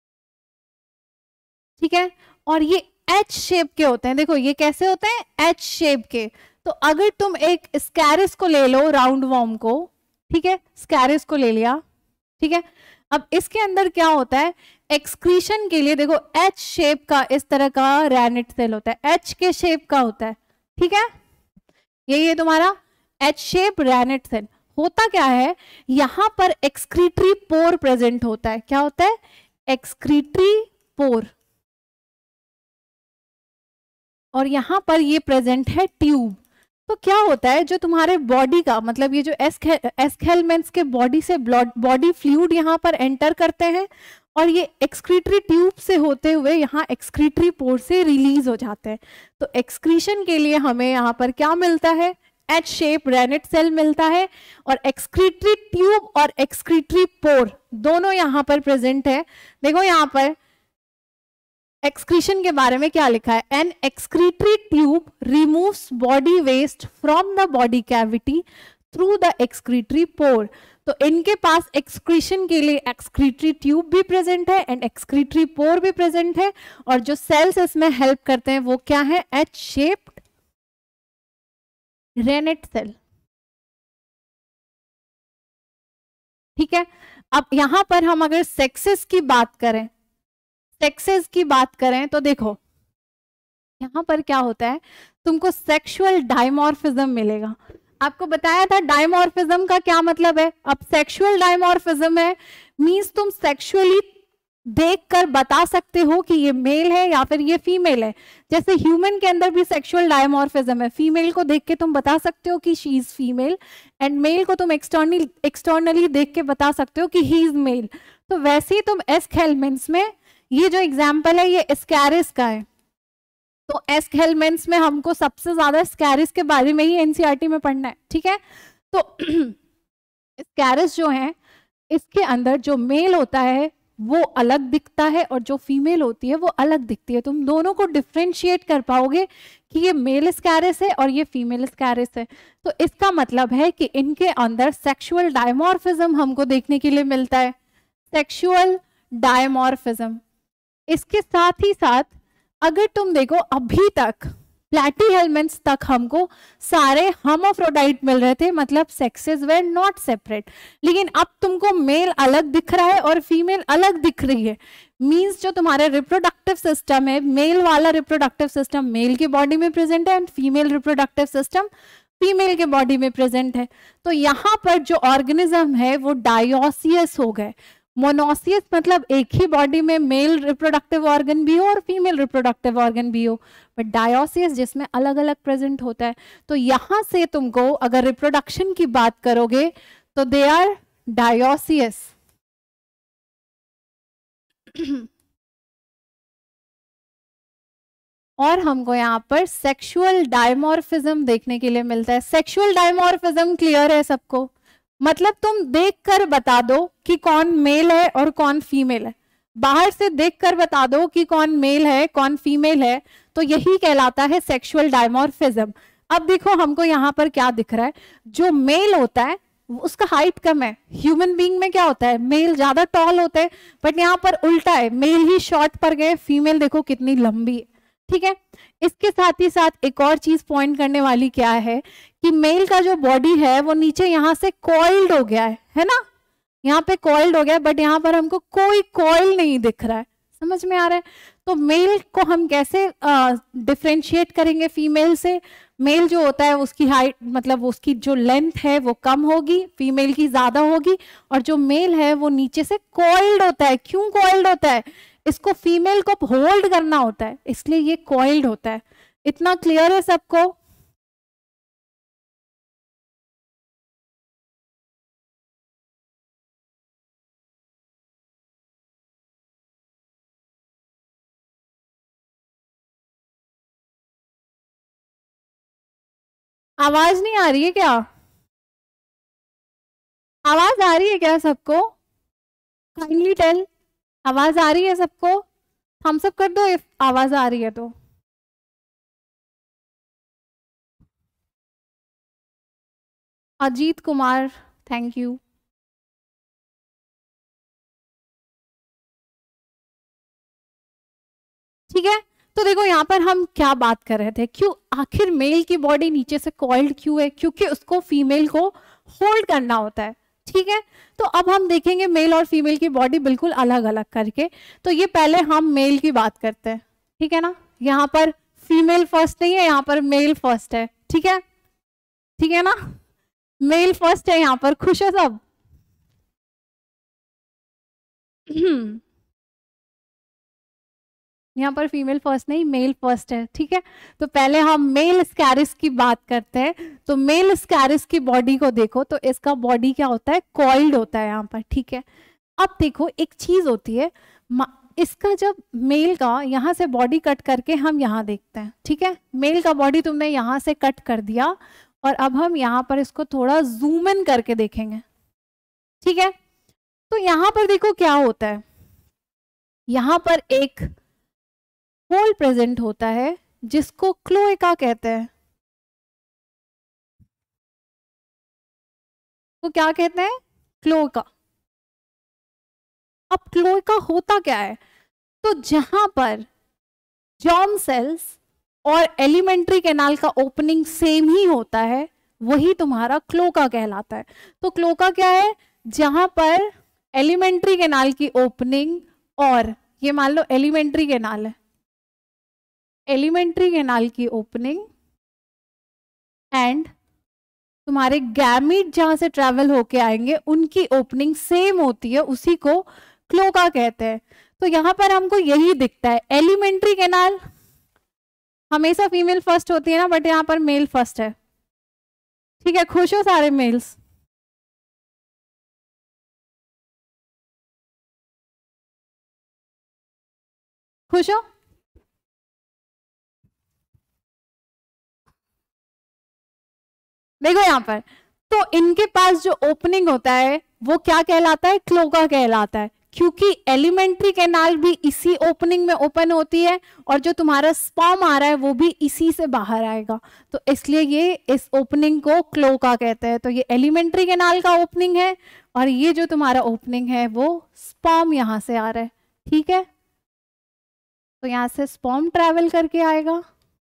ठीक है, और ये एच शेप के होते हैं। देखो ये कैसे होते हैं, एच शेप के। तो अगर तुम एक स्कैरिस को ले लो, राउंड वॉर्म को, ठीक है, स्कैरिस को ले लिया, ठीक है, अब इसके अंदर क्या होता है, एक्सक्रीशन के लिए देखो एच शेप का इस तरह का रेनेट सेल होता है, एच के शेप का होता है, ठीक है, ये तुम्हारा एच शेप रेनेट सेल। होता क्या है, यहां पर एक्सक्रीटरी पोर प्रेजेंट होता है। क्या होता है, एक्सक्रीटरी पोर, और यहां पर ये प्रेजेंट है ट्यूब। तो क्या होता है, जो तुम्हारे बॉडी का मतलब ये जो एस्केलमेंट्स के बॉडी से बॉडी फ्लूइड यहाँ पर एंटर करते हैं, और ये एक्सक्रीटरी ट्यूब से होते हुए यहाँ एक्सक्रीटरी पोर से रिलीज हो जाते हैं। तो एक्सक्रीशन के लिए हमें यहाँ पर क्या मिलता है, एच शेप रेनेट सेल मिलता है, और एक्सक्रीटरी ट्यूब और एक्सक्रीटरी पोर दोनों यहाँ पर प्रेजेंट है। देखो यहाँ पर एक्सक्रीशन के बारे में क्या लिखा है, an excretory tube removes body waste from the body cavity through the excretory pore. तो इनके पास एक्सक्रीशन के लिए एक्सक्रीटरी ट्यूब भी प्रेजेंट है एंड एक्सक्रीटरी पोर भी प्रेजेंट है, और जो सेल्स इसमें हेल्प करते हैं वो क्या है, एच शेप्ड रेनेट सेल। ठीक है, अब यहां पर हम अगर सेक्सेस की बात करें, सेक्सेस की बात करें तो देखो यहां पर क्या होता है, तुमको सेक्सुअल डायमॉर्फिज्म मिलेगा। आपको बताया था डायमॉर्फिज्म का क्या मतलब है। अब सेक्सुअल डायमॉर्फिज्म है मींस तुम सेक्सुअली देखकर बता सकते हो कि ये मेल है या फिर ये फीमेल है। जैसे ह्यूमन के अंदर भी सेक्सुअल डायमॉर्फिज्म है, फीमेल को देख के तुम बता सकते हो कि she is female, and male को तुम एक्सटर्नली देख के बता सकते हो कि ही इज मेल। तो वैसे ही तुम एस्केलमेंट्स में, ये जो एग्जाम्पल है ये स्कैरिस का है, तो एस्केलमेंट्स में हमको सबसे ज्यादा स्कैरिस के बारे में ही एनसीईआरटी में पढ़ना है। ठीक है, तो स्कैरिस जो है इसके अंदर जो मेल होता है वो अलग दिखता है और जो फीमेल होती है वो अलग दिखती है। तुम दोनों को डिफ्रेंशिएट कर पाओगे कि ये मेल स्कैरिस है और ये फीमेल स्कैरिस है। तो इसका मतलब है कि इनके अंदर सेक्सुअल डायमॉर्फिज्म हमको देखने के लिए मिलता है, सेक्सुअल डायमॉर्फिज्म। इसके साथ ही साथ अगर तुम देखो अभी तक प्लैटीहेलमिन्थ्स तक हमको सारे हर्माफ्रोडाइट मिल रहे थे, मतलब सेक्सेस वेर नॉट सेपरेट। लेकिन अब तुमको मेल अलग दिख रहा है और फीमेल अलग दिख रही है। मींस जो तुम्हारा रिप्रोडक्टिव सिस्टम है, मेल वाला रिप्रोडक्टिव सिस्टम मेल की बॉडी में प्रेजेंट है and female reproductive system female के बॉडी में प्रेजेंट है। तो यहाँ पर जो ऑर्गेनिज्म है वो डायोसियस हो गए। मोनोसियस मतलब एक ही बॉडी में मेल रिप्रोडक्टिव ऑर्गन भी हो और फीमेल रिप्रोडक्टिव ऑर्गन भी हो, बट डायोसियस जिसमें अलग अलग प्रेजेंट होता है। तो यहां से तुमको अगर रिप्रोडक्शन की बात करोगे तो दे आर डायोसियस। और हमको यहाँ पर सेक्सुअल डायमॉर्फिज्म देखने के लिए मिलता है। सेक्सुअल डायमॉर्फिज्म क्लियर है सबको, मतलब तुम देखकर बता दो कि कौन मेल है और कौन फीमेल है। बाहर से देखकर बता दो कि कौन मेल है कौन फीमेल है, तो यही कहलाता है सेक्सुअल डायमॉर्फिज्म। अब देखो हमको यहाँ पर क्या दिख रहा है, जो मेल होता है उसका हाइट कम है। ह्यूमन बीइंग में क्या होता है, मेल ज्यादा टॉल होते हैं, बट यहाँ पर उल्टा है, मेल ही शॉर्ट पर गए, फीमेल देखो कितनी लंबी है। ठीक है, इसके साथ ही साथ एक और चीज पॉइंट करने वाली क्या है कि मेल का जो बॉडी है वो नीचे यहाँ से कॉइल्ड हो गया है ना, यहाँ पे कॉइल्ड हो गया, बट यहाँ पर हमको कोई कॉइल नहीं दिख रहा है। समझ में आ रहा है? तो मेल को हम कैसे डिफ्रेंशिएट करेंगे फीमेल से? मेल जो होता है उसकी हाइट मतलब उसकी जो लेंथ है वो कम होगी, फीमेल की ज्यादा होगी, और जो मेल है वो नीचे से कॉइल्ड होता है। क्यों कॉइल्ड होता है? इसको फीमेल को होल्ड करना होता है, इसलिए ये कॉइल्ड होता है। इतना क्लियर है सबको? आवाज नहीं आ रही है क्या? आवाज आ रही है क्या सबको? काइंडली टेल, आवाज आ रही है सबको? हम सब कर दो इफ आवाज आ रही है तो। Ajit Kumar, thank you. ठीक है, तो देखो यहाँ पर हम क्या बात कर रहे थे, क्यों आखिर मेल की बॉडी नीचे से कॉइल्ड क्यों है? क्योंकि उसको फीमेल को होल्ड करना होता है। ठीक है, तो अब हम देखेंगे मेल और फीमेल की बॉडी बिल्कुल अलग अलग करके। तो ये पहले हम मेल की बात करते हैं, ठीक है ना? यहाँ पर फीमेल फर्स्ट नहीं है, यहाँ पर मेल फर्स्ट है। ठीक है, ठीक है ना? मेल फर्स्ट है यहाँ पर। खुश है सब? यहाँ पर फीमेल फर्स्ट नहीं, मेल फर्स्ट है। ठीक है, तो पहले हम मेल स्कैरिस की बात करते हैं। तो मेल स्कैरिस की बॉडी को देखो, तो इसका बॉडी क्या होता है? कॉइल्ड होता है यहाँ पर। ठीक है, अब देखो एक चीज होती है, इसका जब मेल का यहाँ से बॉडी कट करके हम यहाँ देखते हैं। ठीक है, मेल का बॉडी तुमने यहाँ से कट कर दिया, और अब हम यहाँ पर इसको थोड़ा जूम इन करके देखेंगे। ठीक है, तो यहाँ पर देखो क्या होता है, यहाँ पर एक होल प्रेजेंट होता है जिसको क्लोएका कहते हैं। तो क्या कहते हैं? क्लोएका। अब क्लोएका होता क्या है? तो जहां पर जर्म सेल्स और एलिमेंट्री कैनाल का ओपनिंग सेम ही होता है, वही तुम्हारा क्लोएका कहलाता है। तो क्लोएका क्या है? जहां पर एलिमेंट्री कैनाल की ओपनिंग, और ये मान लो एलिमेंट्री कैनाल है, एलिमेंट्री कैनाल की ओपनिंग एंड तुम्हारे गैमीट जहां से ट्रेवल होके आएंगे उनकी ओपनिंग सेम होती है, उसी को क्लोएका कहते हैं। तो यहां पर हमको यही दिखता है, एलिमेंट्री कैनाल हमेशा फीमेल फर्स्ट होती है ना, बट यहां पर मेल फर्स्ट है। ठीक है, खुश हो सारे मेल्स? खुश हो? देखो यहाँ पर, तो इनके पास जो ओपनिंग होता है वो क्या कहलाता है? क्लोएका कहलाता है, क्योंकि एलिमेंट्री कैनाल भी इसी ओपनिंग में ओपन होती है, और जो तुम्हारा स्पर्म आ रहा है वो भी इसी से बाहर आएगा। तो इसलिए ये इस ओपनिंग को क्लोएका कहते हैं। तो ये एलिमेंट्री कैनाल का ओपनिंग है, और ये जो तुम्हारा ओपनिंग है वो स्पर्म यहां से आ रहा है। ठीक है, तो यहां से स्पर्म ट्रेवल करके आएगा,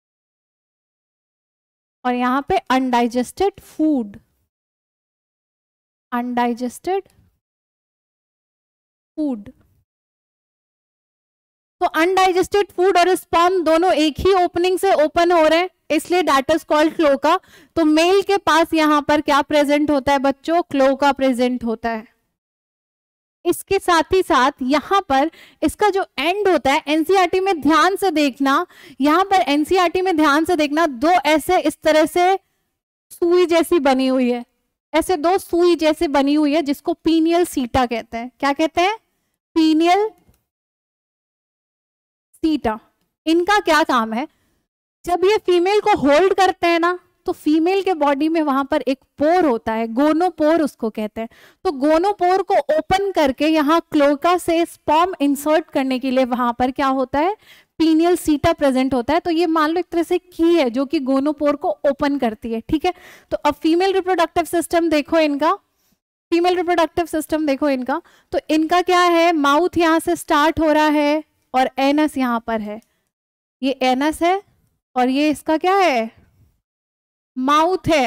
और यहां पे अनडाइजेस्टेड फूड, अनडाइजेस्टेड फूड, तो अनडाइजेस्टेड फूड और स्पर्म दोनों एक ही ओपनिंग से ओपन हो रहे हैं, इसलिए दैट इज कॉल्ड क्लोएका। तो मेल के पास यहां पर क्या प्रेजेंट होता है बच्चों? क्लोएका प्रेजेंट होता है। इसके साथ ही साथ यहां पर इसका जो एंड होता है, एनसीईआरटी में ध्यान से देखना, यहां पर एनसीईआरटी में ध्यान से देखना, दो ऐसे इस तरह से सुई जैसी बनी हुई है, ऐसे दो सुई जैसे बनी हुई है, जिसको पीनियल सीटा कहते हैं। क्या कहते हैं? पीनियल सीटा। इनका क्या काम है? जब ये फीमेल को होल्ड करते हैं ना, तो फीमेल के बॉडी में वहां पर एक पोर होता है, गोनोपोर उसको कहते हैं। तो गोनोपोर को ओपन करके यहाँ क्लोएका से स्पर्म इंसर्ट करने के लिए वहां पर क्या होता है? पीनियल सीटा प्रेजेंट होता है। तो ये मान लो एक तरह से की है जो कि गोनोपोर को ओपन करती है। ठीक है, तो अब फीमेल रिप्रोडक्टिव सिस्टम देखो इनका, फीमेल रिप्रोडक्टिव सिस्टम देखो इनका। तो इनका क्या है? माउथ यहां से स्टार्ट हो रहा है, और एनस यहां पर है, ये एनस है, और ये इसका क्या है? माउथ है।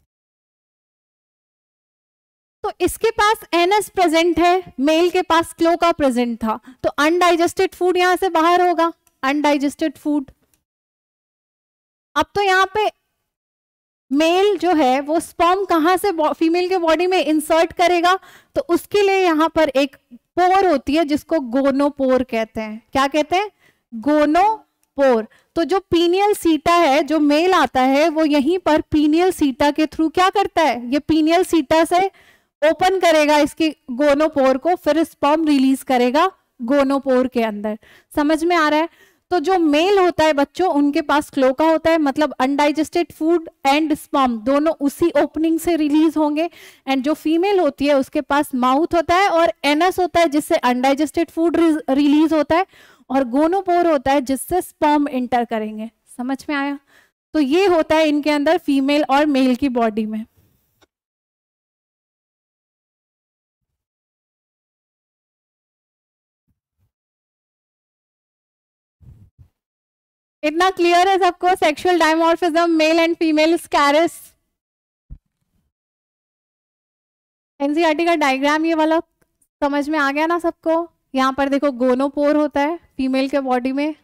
तो इसके पास एनस प्रेजेंट है, मेल के पास क्लोएका प्रेजेंट था, तो अनडाइजेस्टेड फूड यहां से बाहर होगा। Undigested food. अब तो यहाँ पे मेल जो है वो स्पर्म कहाँ से फीमेल के बॉडी में इंसर्ट करेगा, तो उसके लिए यहाँ पर एक पोर होती है जिसको गोनोपोर कहते हैं। क्या कहते हैं? गोनोपोर। तो जो पीनियल सीटा है, जो मेल आता है वो यहीं पर पीनियल सीटा के थ्रू क्या करता है, ये पीनियल सीटा से ओपन करेगा इसकी गोनोपोर को, फिर स्पर्म रिलीज करेगा गोनोपोर के अंदर। समझ में आ रहा है? तो जो मेल होता है बच्चों, उनके पास क्लोका होता है, मतलब अनडाइजेस्टेड फूड एंड स्पर्म दोनों उसी ओपनिंग से रिलीज होंगे। एंड जो फीमेल होती है उसके पास माउथ होता है और एनस होता है जिससे अनडाइजेस्टेड फूड रिलीज होता है, और गोनोपोर होता है जिससे स्पर्म इंटर करेंगे। समझ में आया? तो ये होता है इनके अंदर फीमेल और मेल की बॉडी में। इतना क्लियर है सबको? Sexual dimorphism, male and female ascaris. NCERT का डायग्राम ये वाला समझ में आ गया ना सबको? यहाँ पर देखो गोनोपोर होता है फीमेल के बॉडी में,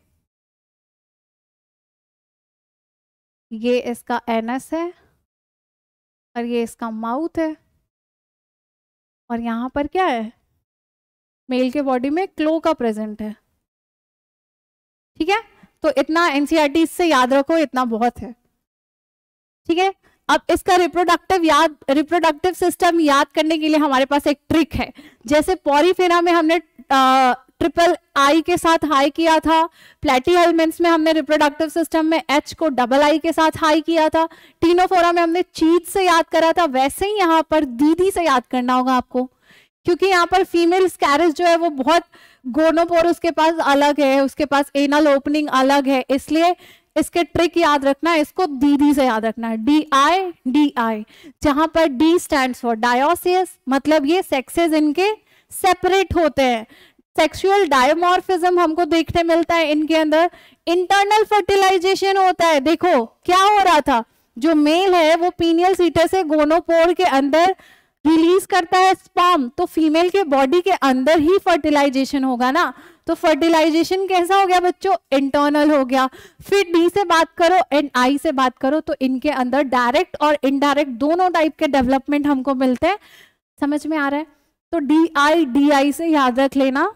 ये इसका एनस है और ये इसका माउथ है, और यहाँ पर क्या है, मेल के बॉडी में क्लोका प्रेजेंट है। ठीक है, तो इतना एनसीईआरटी इससे याद रखो, इतना बहुत है। ठीक है, अब इसका रिप्रोडक्टिव सिस्टम याद करने के लिए हमारे पास एक ट्रिक है। जैसे पॉरीफेरा में हमने ट्रिपल आई के साथ हाई किया था, प्लेटीहेल्मिन्थ्स में हमने रिप्रोडक्टिव सिस्टम में एच को डबल आई के साथ हाई किया था, टीनोफोरा में हमने चीज से याद करा था, वैसे ही यहाँ पर दीदी से याद करना होगा आपको, क्योंकि यहाँ पर फीमेल स्कैरस जो है वो बहुत, गोनोपोर उसके पास अलग है, उसके पास एनल ओपनिंग अलग है, इसलिए इसके ट्रिक याद रखना है, इसको दीदी से याद रखना है, डी आई, जहां पर डी स्टैंड्स फॉर डायोसियस, मतलब ये सेक्सेस इनके सेपरेट होते हैं। सेक्सुअल डायमॉर्फिज्म हमको देखने मिलता है इनके अंदर, इंटरनल फर्टिलाइजेशन होता है। देखो क्या हो रहा था, जो मेल है वो पीनियल सीटा से गोनोपोर के अंदर रिलीज करता है स्पर्म, तो फीमेल के बॉडी के अंदर ही फर्टिलाइजेशन होगा ना, तो फर्टिलाइजेशन कैसा हो गया बच्चों, इंटरनल हो गया। फिर डी से बात करो एंड आई से बात करो, तो इनके अंदर डायरेक्ट और इनडायरेक्ट दोनों टाइप के डेवलपमेंट हमको मिलते हैं। समझ में आ रहा है? तो डी आई से याद रख लेना।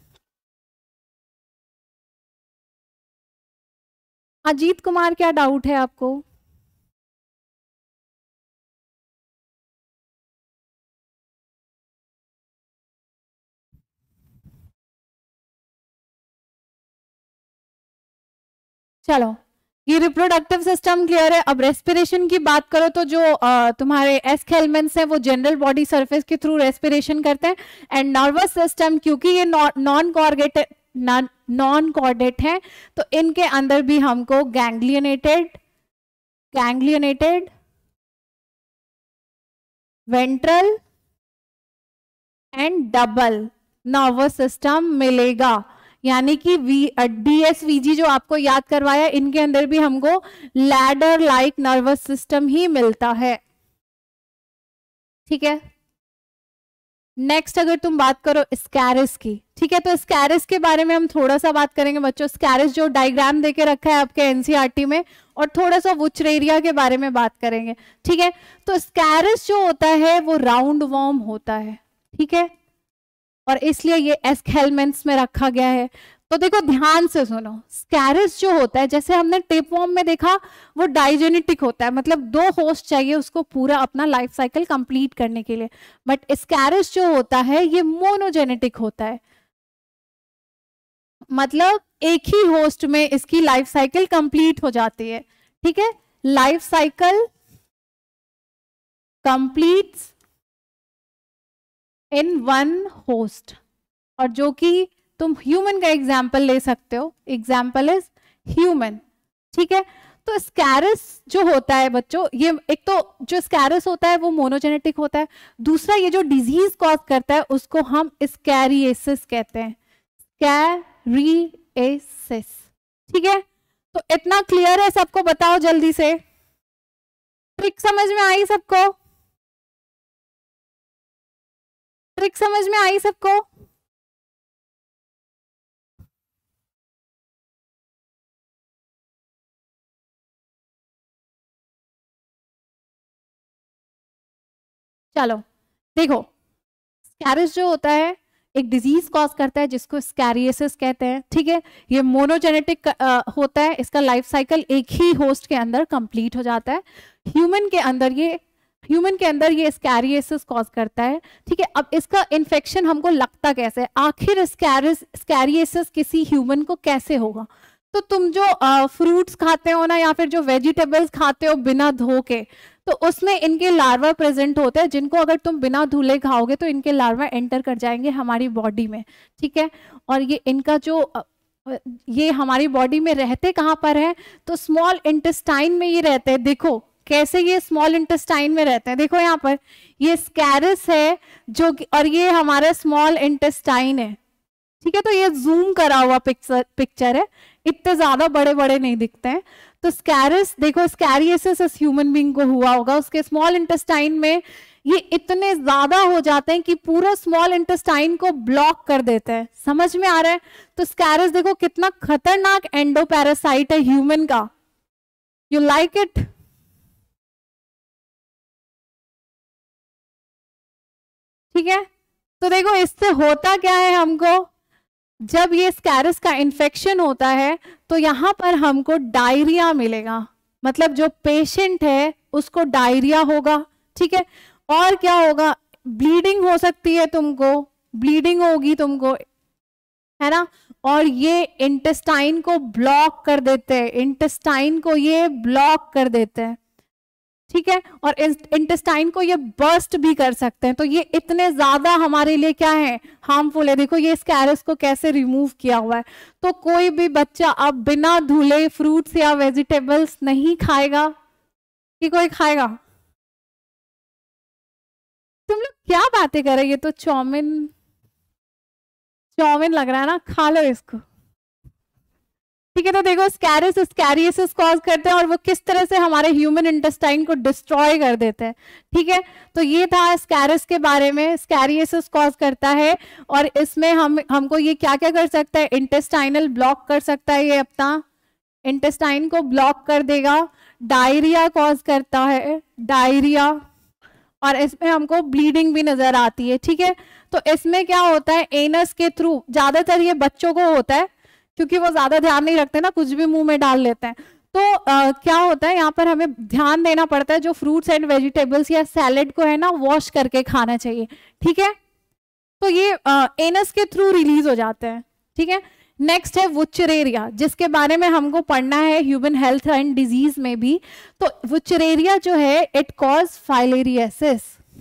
अजीत कुमार, क्या डाउट है आपको? चलो, ये रिप्रोडक्टिव सिस्टम क्लियर है। अब रेस्पिरेशन की बात करो तो जो तुम्हारे एस्केल्मेंट्स हैं वो जनरल बॉडी सरफेस के थ्रू रेस्पिरेशन करते हैं। एंड नर्वस सिस्टम, क्योंकि ये नॉन कॉर्डेट है, तो इनके अंदर भी हमको ganglionated ventral and double nervous system मिलेगा। यानी कि डीएसवीजी जो आपको याद करवाया, इनके अंदर भी हमको लैडर लाइक नर्वस सिस्टम ही मिलता है। ठीक है, नेक्स्ट अगर तुम बात करो स्कैरस की, ठीक है, तो स्कैरस के बारे में हम थोड़ा सा बात करेंगे बच्चों। स्कैरस जो डायग्राम देके रखा है आपके एनसीईआरटी में, और थोड़ा सा वुचरेरिया के बारे में बात करेंगे। ठीक है, तो स्कैरस जो होता है वो राउंड वॉर्म होता है। ठीक है, और इसलिए ये एस्केल्मेंट्स में रखा गया है। तो देखो ध्यान से सुनो, स्कैरस जो होता है, जैसे हमने टेपवॉर्म में देखा, वो डाइजेनेटिक होता है, मतलब 2 होस्ट चाहिए उसको पूरा अपना लाइफ साइकिल कंप्लीट करने के लिए। बट स्कैरस जो होता है ये मोनोजेनेटिक होता है, मतलब एक ही होस्ट में इसकी लाइफ साइकिल कंप्लीट हो जाती है। ठीक है, life cycle completes in 1 host. और जो कि तुम ह्यूमन का एग्जाम्पल ले सकते हो, एग्जाम्पल इज ह्यूमन। ठीक है, तो स्कैरस जो होता है बच्चों, ये एक तो जो स्कैरस होता है वो मोनोजेनेटिक होता है, दूसरा ये जो डिजीज कॉज करता है उसको हम स्कैरिएसिस कहते हैं, स्कैरिएसिस। ठीक है, तो इतना क्लियर है सबको? बताओ जल्दी से, ट्रिक समझ में आई सबको? ट्रिक समझ में आई सबको? चलो देखो, स्कैरिस जो होता है एक डिजीज कॉज करता है जिसको स्कैरियसिस कहते हैं, ठीक है। ये मोनोजेनेटिक होता है, इसका लाइफ साइकिल एक ही होस्ट के अंदर कंप्लीट हो जाता है। ह्यूमन के अंदर ये स्कैरियसिस कॉज करता है, ठीक है। अब इसका इन्फेक्शन हमको लगता कैसे है, आखिर स्कैरियसिस किसी ह्यूमन को कैसे होगा? तो तुम जो फ्रूट्स खाते हो ना, या फिर जो वेजिटेबल्स खाते हो बिना धो के, तो उसमें इनके लार्वा प्रेजेंट होते हैं, जिनको अगर तुम बिना धुले खाओगे तो इनके लार्वा एंटर कर जाएंगे हमारी बॉडी में, ठीक है। और ये इनका जो ये हमारी बॉडी में रहते कहाँ पर है, तो स्मॉल इंटेस्टाइन में ये रहते हैं। देखो कैसे ये स्मॉल इंटेस्टाइन में रहते हैं, देखो यहाँ पर ये स्कैरिस है जो, और ये हमारा स्मॉल इंटेस्टाइन है, ठीक है। तो ये जूम करा हुआ पिक्चर है, इतने ज्यादा बड़े बड़े नहीं दिखते हैं। तो स्कैरिस देखो, स्कैरियसिस इस ह्यूमन बीइंग को हुआ होगा, उसके स्मॉल इंटेस्टाइन में ये इतने ज्यादा हो जाते हैं कि पूरा स्मॉल इंटेस्टाइन को ब्लॉक कर देते हैं। समझ में आ रहा है? तो स्कैरिस देखो कितना खतरनाक एंडोपैरासाइट है ह्यूमन का। You like it? ठीक है। तो देखो इससे होता क्या है, हमको जब ये स्कैरिस का इन्फेक्शन होता है तो यहां पर हमको डायरिया मिलेगा, मतलब जो पेशेंट है उसको डायरिया होगा, ठीक है। और क्या होगा, ब्लीडिंग हो सकती है, तुमको ब्लीडिंग होगी तुमको, है ना। और ये इंटेस्टाइन को ब्लॉक कर देते हैं, इंटेस्टाइन को ये ब्लॉक कर देते हैं, ठीक है। और इंटेस्टाइन को ये बर्स्ट भी कर सकते हैं। तो ये इतने ज्यादा हमारे लिए क्या है, हार्मफुल है। देखो ये स्कैरिस को कैसे रिमूव किया हुआ है। तो कोई भी बच्चा अब बिना धुले फ्रूट्स या वेजिटेबल्स नहीं खाएगा कि कोई खाएगा? तुम लोग क्या बातें कर रहे हैं, ये तो चाउमीन लग रहा है ना, खा लो इसको, ठीक है। तो देखो स्कैरियसिस कॉज करते हैं और वो किस तरह से हमारे ह्यूमन इंटेस्टाइन को डिस्ट्रॉय कर देते हैं, ठीक है। तो ये था स्कैरिस के बारे में, स्कैरियसिस कॉज करता है। और इसमें हमको ये क्या क्या कर सकता है, इंटेस्टाइनल ब्लॉक कर सकता है, ये अपना इंटेस्टाइन को ब्लॉक कर देगा, डायरिया कॉज करता है, डायरिया, और इसमें हमको ब्लीडिंग भी नजर आती है, ठीक है। तो इसमें क्या होता है, एनस के थ्रू, ज्यादातर ये बच्चों को होता है क्योंकि वो ज्यादा ध्यान नहीं रखते ना, कुछ भी मुंह में डाल लेते हैं। तो क्या होता है, यहाँ पर हमें ध्यान देना पड़ता है, जो फ्रूट्स एंड वेजिटेबल्स या सैलेड को है ना, वॉश करके खाना चाहिए, ठीक है। तो ये एनस के थ्रू रिलीज हो जाते हैं, ठीक है। नेक्स्ट है वुचरेरिया, जिसके बारे में हमको पढ़ना है ह्यूमन हेल्थ एंड डिजीज में भी। तो वुचरेरिया जो है, इट कॉज फाइलेरियासिस।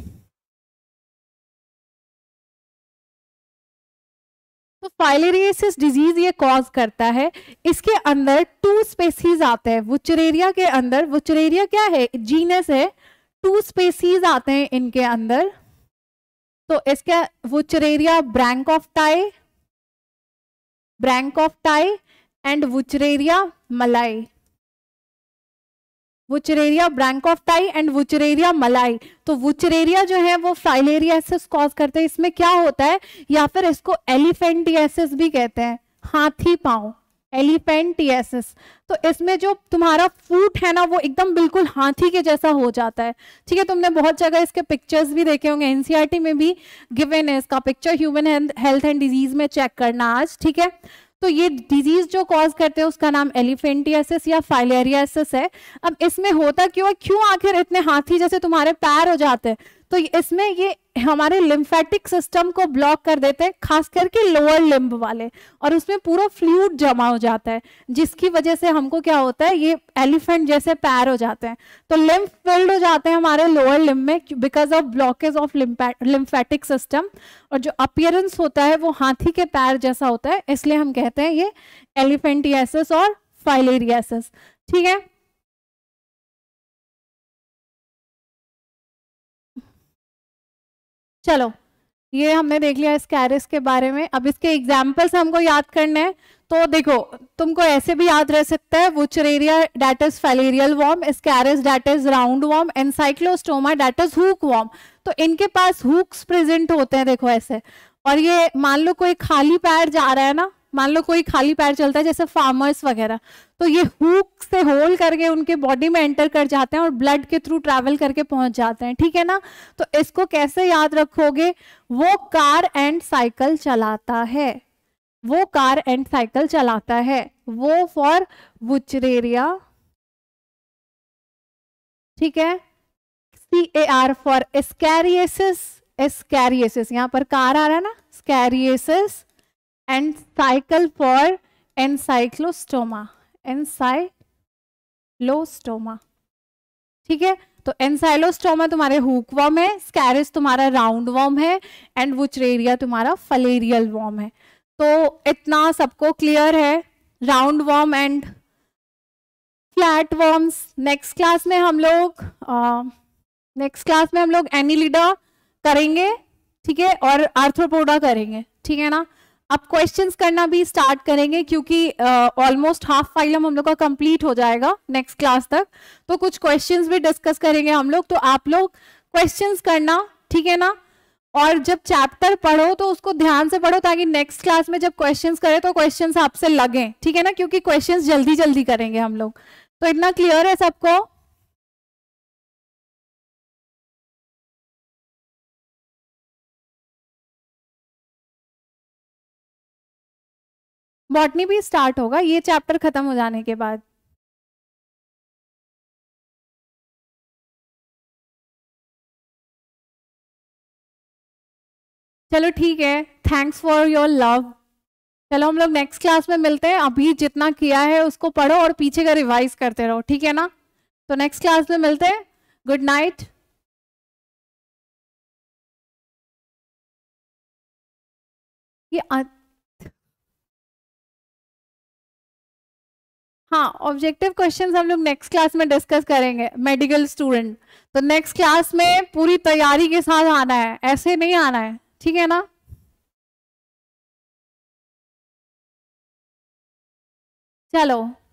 तो फाइलेरियासिस डिजीज ये कॉज करता है। इसके अंदर 2 स्पेसीज आते हैं वुचरेरिया के अंदर। वुचरेरिया क्या है, जीनस है, 2 स्पेसीज आते हैं इनके अंदर। तो इसका wuchereria bancrofti and wuchereria malayi, wuchereria bancrofti and wuchereria malayi. तो वुचरेरिया जो है वो फाइलेरियासिस कॉज करते हैं। इसमें क्या होता है, या फिर इसको एलिफेंटियासिस भी कहते हैं, हाथी पांव, एलिफेंटियासिस। तो इसमें जो तुम्हारा फूट है ना, वो एकदम बिल्कुल हाथी के जैसा हो जाता है, ठीक है। तुमने बहुत जगह इसके पिक्चर्स भी देखे होंगे, एनसीईआरटी में भी गिवन है इसका picture, human health and disease में चेक करना आज, ठीक है। तो ये डिजीज जो कॉज करते हैं उसका नाम एलिफेंटियासिस या फाइलेरियासिस है। अब इसमें होता क्यों है, क्यों आखिर इतने हाथी जैसे तुम्हारे पैर हो जाते हैं? तो इसमें ये हमारे लिम्फेटिक सिस्टम को ब्लॉक कर देते हैं, खास करके लोअर लिम्ब वाले, और उसमें पूरा फ्लूइड जमा हो जाता है, जिसकी वजह से हमको क्या होता है, ये एलिफेंट जैसे पैर हो जाते हैं। तो लिम्फ फिल्ड हो जाते हैं हमारे लोअर लिम्ब में because of blockage of lymphatic system, और जो अपीयरेंस होता है वो हाथी के पैर जैसा होता है, इसलिए हम कहते हैं ये एलिफेंटियासिस और फाइलेरियासिस, ठीक है। चलो ये हमने देख लिया स्कैरिस के बारे में। अब इसके एग्जाम्पल्स हमको याद करने हैं। तो देखो तुमको ऐसे भी याद रह सकता है, wuchereria that is filarial worm, ascaris that is round worm, ancylostoma that is hook worm. तो इनके पास हुक्स प्रेजेंट होते हैं, देखो ऐसे। और ये मान लो कोई खाली पैर जा रहा है ना, मान लो कोई खाली पैर चलता है जैसे फार्मर्स वगैरह, तो ये हुक से होल करके उनके बॉडी में एंटर कर जाते हैं और ब्लड के थ्रू ट्रैवल करके पहुंच जाते हैं, ठीक है ना। तो इसको कैसे याद रखोगे, वो कार एंड साइकिल चलाता है, वो कार एंड साइकिल चलाता है, वो फॉर वुचरेरिया, ठीक है। CAR फॉर एस्कैरिएसिस, एस्कैरिएसिस यहां पर कार आ रहा है ना, ascariasis, and cycle for ancylostoma, ancylostoma, ठीक है। तो एनसाइलोस्टोमा तुम्हारे हुक वर्म है, स्कैरिस तुम्हारा राउंड वर्म है, एंड वुचरेरिया तुम्हारा फलेरियल वर्म है। तो इतना सबको क्लियर है, round worm and flat worms. Next class में हम लोग एनिलिडा करेंगे, ठीक है, और आर्थ्रोपोडा करेंगे, ठीक है ना। अब क्वेश्चंस करना भी स्टार्ट करेंगे क्योंकि ऑलमोस्ट हाफ फाइलम हम लोग का कंप्लीट हो जाएगा नेक्स्ट क्लास तक, तो कुछ क्वेश्चंस भी डिस्कस करेंगे हम लोग। तो आप लोग क्वेश्चंस करना, ठीक है ना। और जब चैप्टर पढ़ो तो उसको ध्यान से पढ़ो ताकि नेक्स्ट क्लास में जब क्वेश्चंस करें तो क्वेश्चंस आपसे लगें, ठीक है ना, क्योंकि क्वेश्चंस जल्दी जल्दी करेंगे हम लोग। तो इतना क्लियर है सबको? बॉटनी भी स्टार्ट होगा ये चैप्टर खत्म हो जाने के बाद। चलो ठीक है, थैंक्स फॉर योर लव। चलो हम लोग नेक्स्ट क्लास में मिलते हैं, अभी जितना किया है उसको पढ़ो और पीछे का रिवाइज करते रहो, ठीक है ना। तो नेक्स्ट क्लास में मिलते हैं, गुड नाइट। ये हाँ, ऑब्जेक्टिव क्वेश्चंस हम लोग नेक्स्ट क्लास में डिस्कस करेंगे, मेडिकल स्टूडेंट। तो नेक्स्ट क्लास में पूरी तैयारी के साथ आना है, ऐसे नहीं आना है, ठीक है ना। चलो